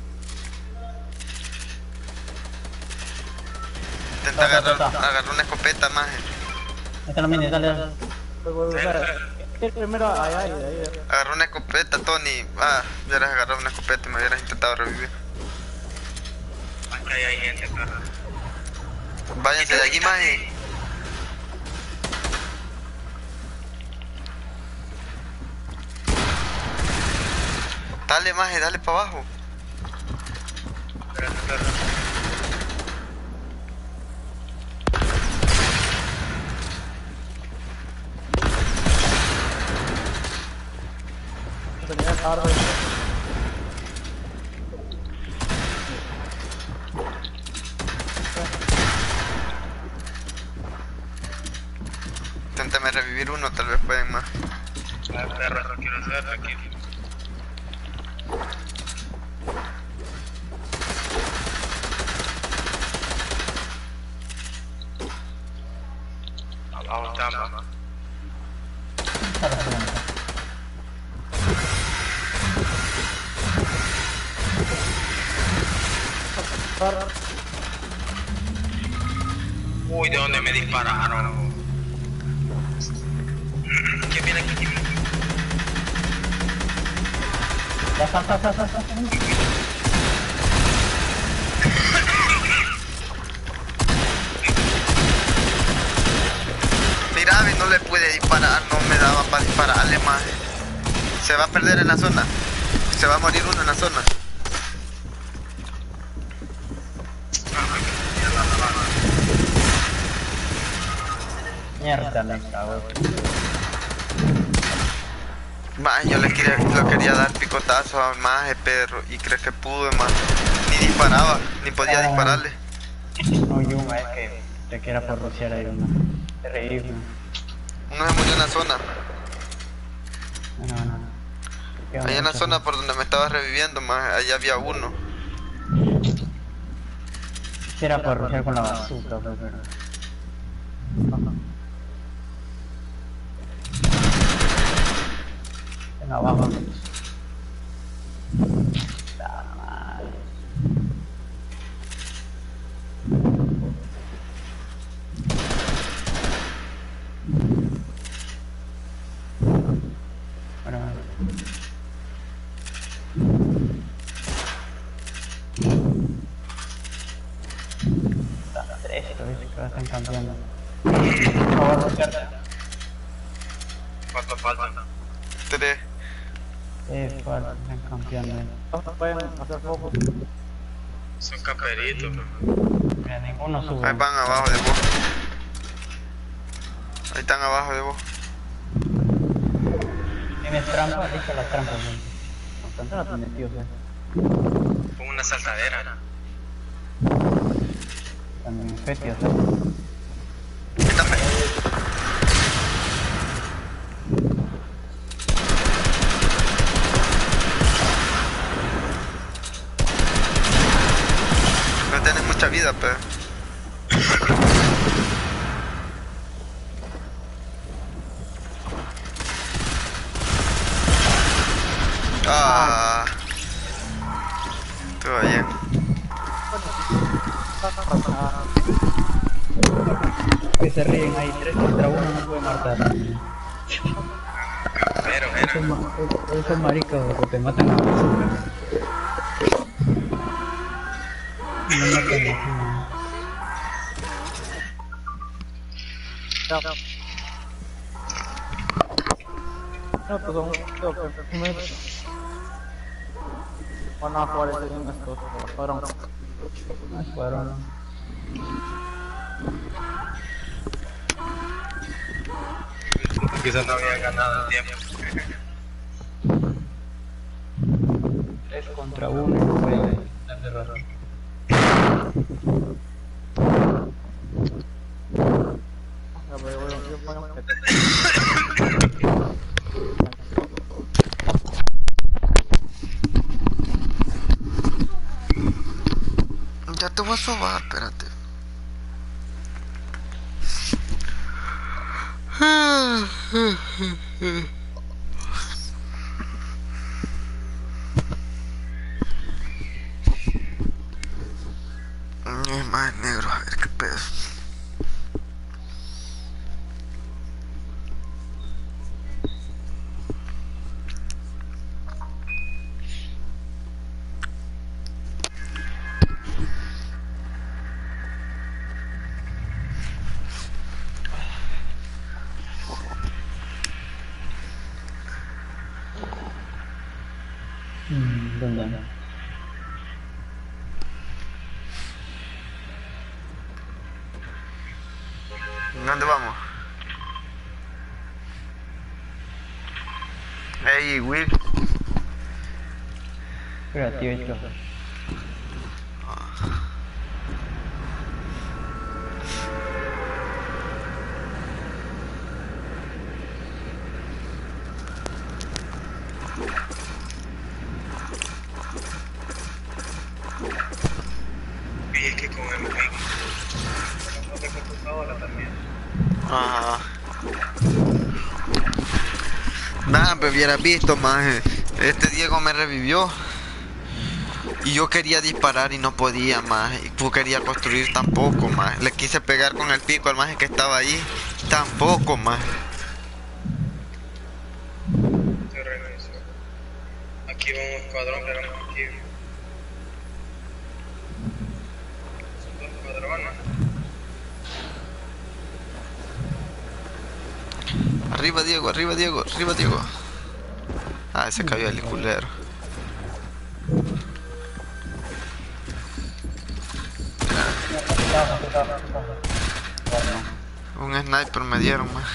Intenta agarrar, agarrar una escopeta más. Ahí está la mini, dale, dale. Voy, voy, voy, espera. El primero, ahí, ahí, ahí. Agarró una escopeta, Tony. Ah, ya hubieras agarrado una escopeta y me hubieras intentado revivir. Aquí hay gente, perro. Váyanse de aquí, maje. Dale, maje, dale para abajo. Espérate, perro. Tenía tarde. Inténtame revivir uno, tal vez pueden más. Ay, perro, no quiero hacer aquí. Abajo estamos. Está la segunda. Uy, ¿de dónde me dispararon? ¿Quién viene aquí? ¿Quién viene aquí? Ya está, está, está, está, está, está. Mira, Avi no le puede disparar, no me daba para dispararle más. Se va a perder en la zona. Se va a morir uno en la zona. Mierda, me cago. Más, yo le quería, lo quería dar picotazo a maje, perro, y creo que pude más. Ni disparaba, ni podía Ah. dispararle. No, Yuma, es que te quiera por rociar ahí una. Terrible. Uno se murió en la zona. No, no, no. Qué Ahí en la mucho, zona ¿no? por donde me estaba reviviendo, más, allá había uno. Quisiera por rociar con la bazooka, pues, pero. Venga, abajo. La madre. Bueno, tres, esto, ¿ves? Que ahora están cambiando. Por favor, rociarte. ¿Cuánto faltan? Tres. Eh, falta, están cambiando. No pueden hacer foco. Son camperitos. Mira, ninguno sube. Ahí van abajo de vos. Ahí están abajo de vos. ¿Tienes trampa? Listo las trampas, güey. No, tanto no tienes, tío, o sea. Con una saltadera. También fetios, ¿eh? Quítame. No tienes mucha vida, pero. Ah. Todo bien. Que se ríen ahí, tres contra uno no puede matar. Pero, Esos, era. ma- esos maricos que te matan a la no matan así. No, no, pues son, creo que primero van a jugar ese en estos, fueron. Fueron. Quizás no había ganado el tiempo. Tres contra uno y no puede darle razón. Ya, pero bueno, yo pongo que te- Ya te voy a sobar, espérate. Es más negro, a ver qué pedo. Mm, ¿Dónde? ¿Dónde vamos? Hey, Will. Espera, tío, hecho. Y es que con el Wii, no te computadora también. Ajá. Nah, pero hubieras visto, maje. Este Diego me revivió. Y yo quería disparar y no podía, maje. Y tú querías construir tampoco, maje. Le quise pegar con el pico al maje que estaba ahí. Tampoco, maje. Te regreso. Aquí va un escuadrón, pero no aquí. Son dos escuadrones. Arriba, Diego, arriba, Diego, arriba, Diego. Ah, se cayó el culero. Un sniper me dieron, más.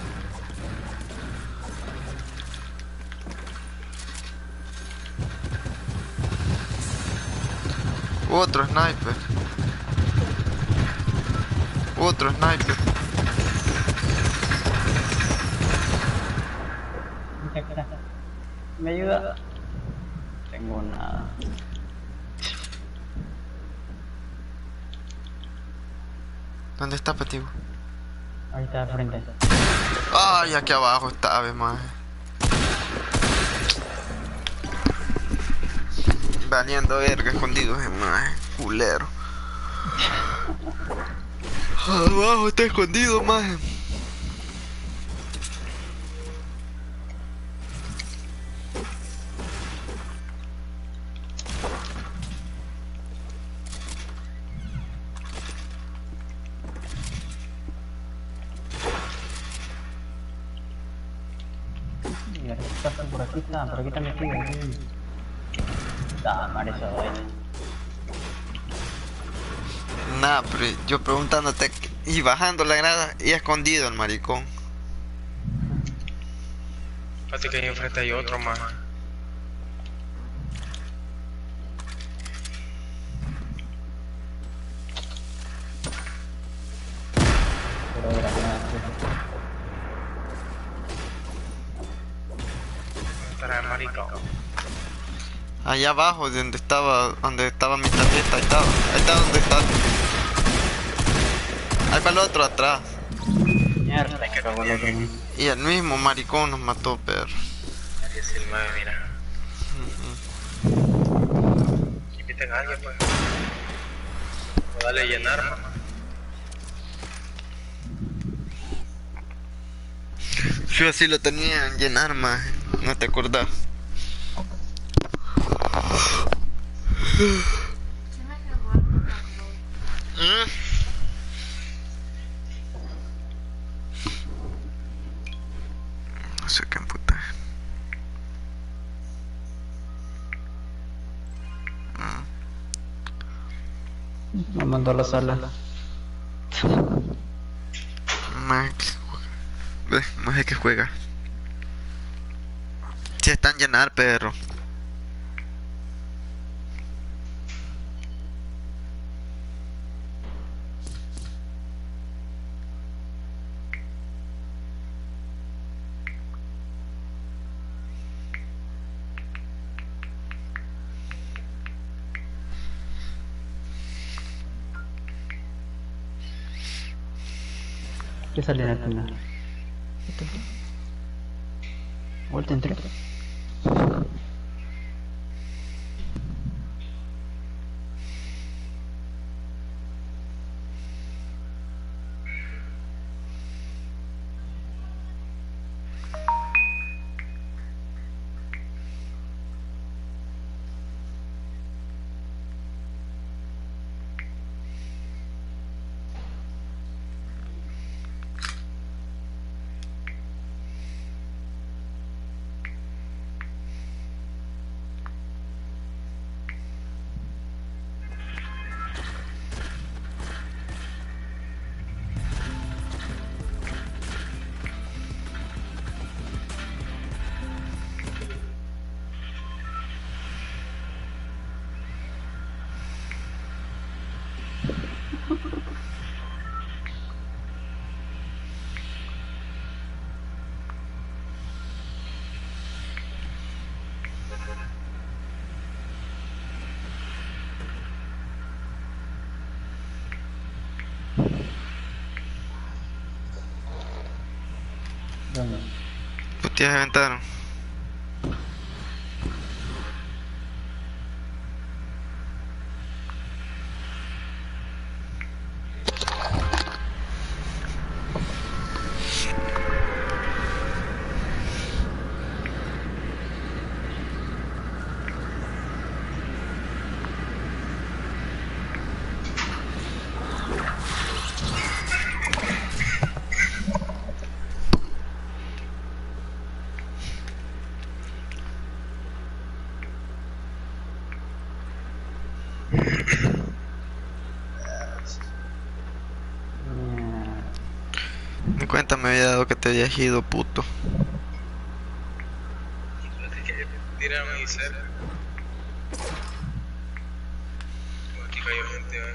Otro sniper. Otro sniper. ¿Me ayuda? Tengo nada. ¿Dónde está, Petivo? Ahí está al frente. Ay, aquí abajo está, ve, maje. Valiendo verga, escondido, eh, maje. Culero. Abajo está escondido, maje. Mira, está por aquí, está, por aquí está metido. Está mal eso, eh. Nah, pero yo preguntándote y bajando la grada y escondido el maricón. Fíjate que ahí enfrente hay otro más. Pero granada, Estará el maricón. Allá abajo, donde estaba, donde estaba mi tarjeta, ahí estaba. Ahí está donde está. Ahí para el otro atrás. mierda, que acabó lo que... Y el mismo maricón nos mató, perro. Ahí es el nueve, mira. meten a alguien, pues. O dale llenar, mamá. Yo así lo tenía en llenar, más. No te acordás. Sí me llegó algo de upload. ¿Mm? No sé qué puta. Me mandó a la sala. Max. Ve, más de que juega. Si están llenar, perro. ¿Qué sale al final? Vuelta entre. Pues te aventaron. Ni cuenta me había dado que te habías ido, puto. Tiraron ahí cerca. Aquí cayó gente, ¿eh?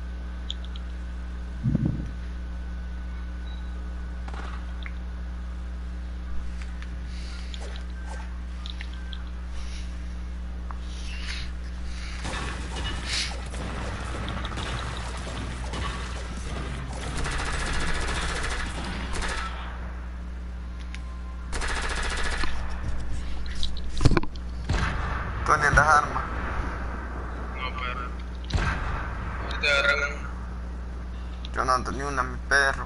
Tú ni andas armas. No, pero. Ahorita agarran un. Yo no ando ni una, mi perro.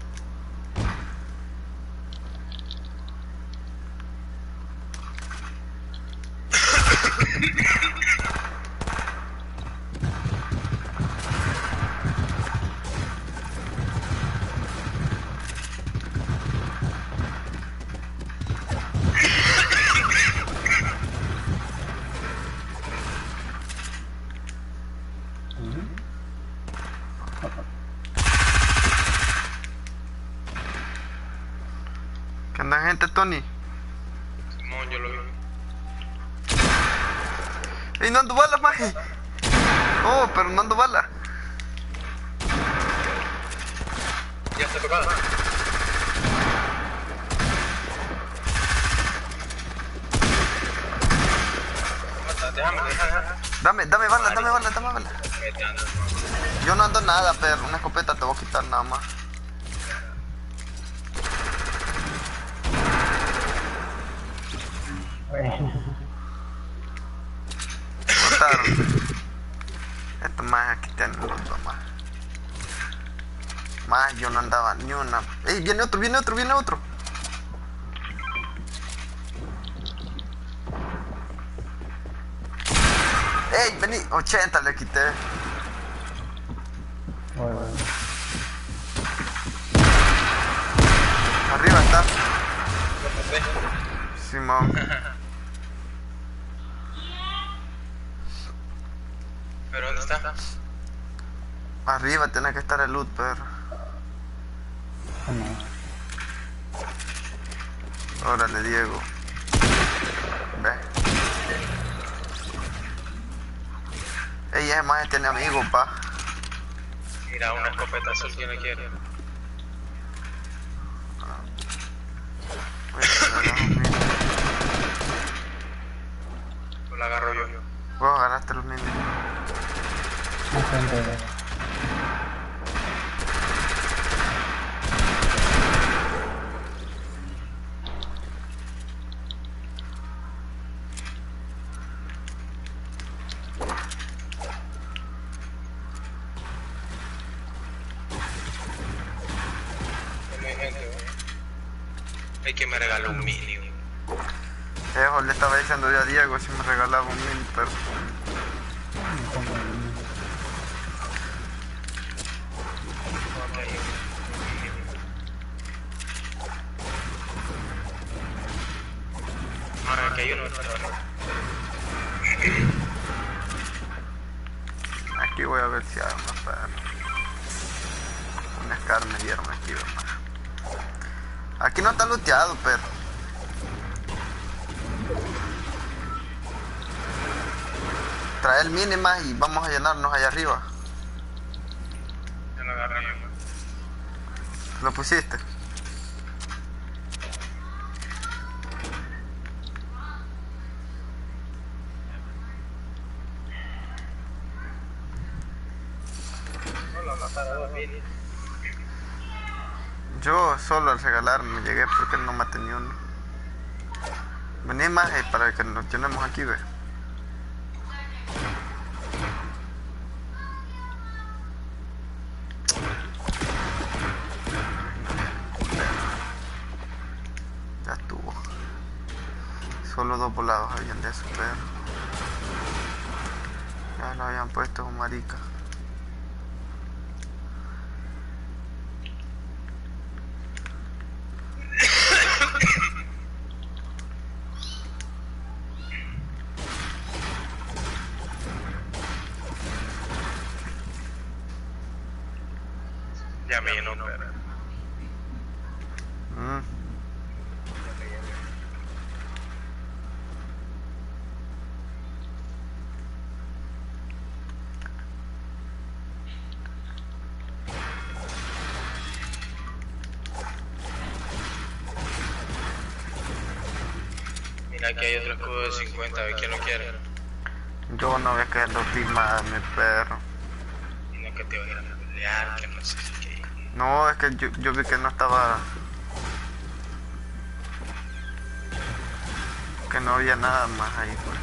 ¿Qué anda gente, Tony? Simón, yo lo vi. ¡Ey, no ando balas, maje! Oh, pero no ando balas. Ya está tocado. Déjame, déjame, déjame. Dame, dame balas, dame balas, dame balas. Yo no ando nada, perro. Una escopeta te voy a quitar nada más. Bueno. Mataron. más, yo no andaba ni una. ¡Ey, viene otro, viene otro, viene otro! ¡Ey, vení! ochenta le quité. Bueno, bueno. Arriba está. Simón. ¿Pero dónde está? Arriba tiene que estar el loot, perro. No. Órale, Diego. Ve. Ey, ese maje tiene amigos, pa. Mira, una escopeta azul, ¿quién le quiere? Pues la agarro yo. Vos agarraste los niños. No sé en qué. No hay gente, ¿no? Hay que me regaló un mini. Ejo, le estaba diciendo yo a Diego si me regalaba un mil, pero... Ahora aquí hay uno. Aquí voy a ver si hago más perro. Un Scar me dieron aquí, hermano. Aquí no está looteado, perro. Trae el mini más y vamos a llenarnos allá arriba. Ya lo agarré yo. ¿Lo pusiste? Yo solo al regalarme llegué porque no maté ni uno. Vení más eh, para que nos llenemos aquí, ve. Ya estuvo. Solo dos volados habían de esos perros. Ya lo habían puesto un marica. Ya me llenó, pero. Mm. Mira, aquí hay otro escudo de cincuenta, a ver quién lo quiere. Yo no voy a quedar lastimada, mi perro. Y no que te voy a ir a pelear, que no sé qué. No, es que yo, yo vi que no estaba... Que no había nada más ahí, pues.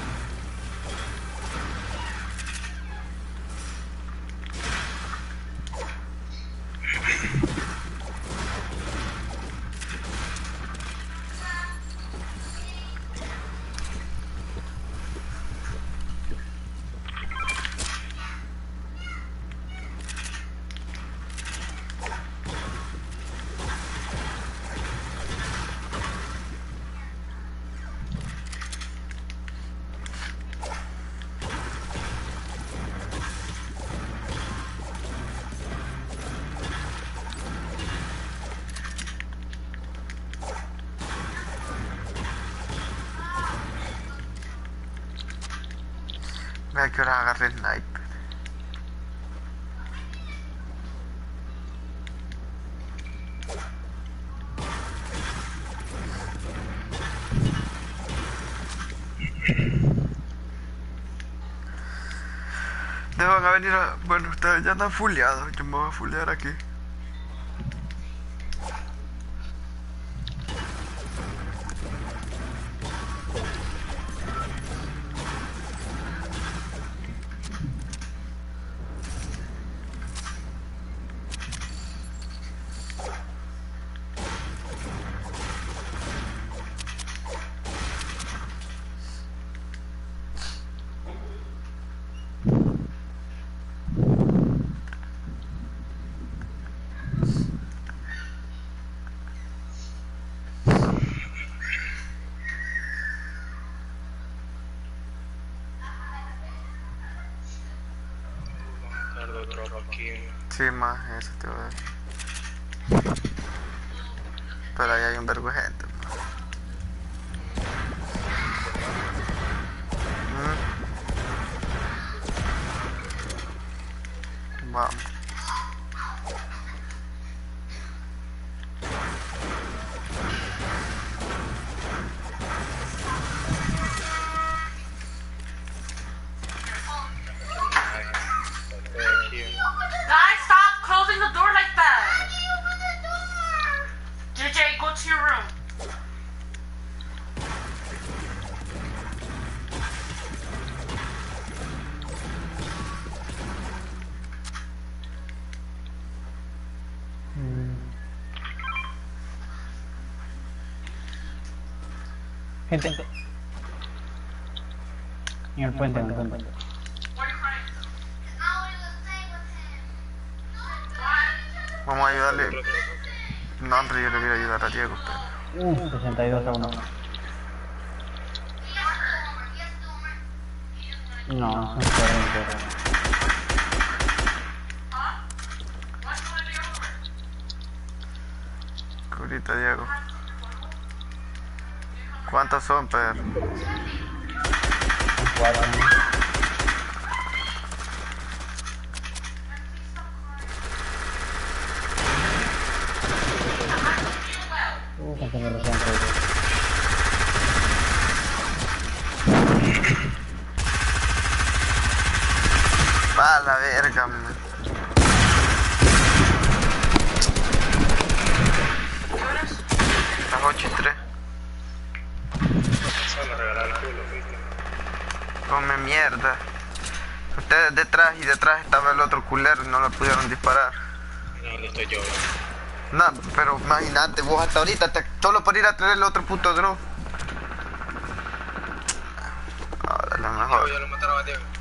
Ve a que ahora agarré el sniper. Le van a venir a... Bueno, ustedes ya andan fuleados. Yo me voy a fulear aquí. Sí, más, eso te voy a decir. Pero ahí hay un vergo de gente. Mm. Vamos. Guys, stop closing the door like that. J J, go to your room. Gente. En el puente, en el puente. Why are you crying? Vamos a ayudarle. No, hombre, yo le voy a ayudar a Diego. Pero... Uh, sesenta y dos a uno. No, no está bien, pero... Curita, Diego. ¿Cuántos son, perro? Cuatro. Uh, compañero, lo siento. Va a la verga, man. Las ocho y tres. Come mierda. Ustedes detrás y detrás estaba el otro culero y no lo pudieron disparar. No, no estoy yo. No, pero imagínate, vos hasta ahorita, te, solo por ir a traer el otro puto drone. Ah, dale mejor. Ya lo mataron a Diego.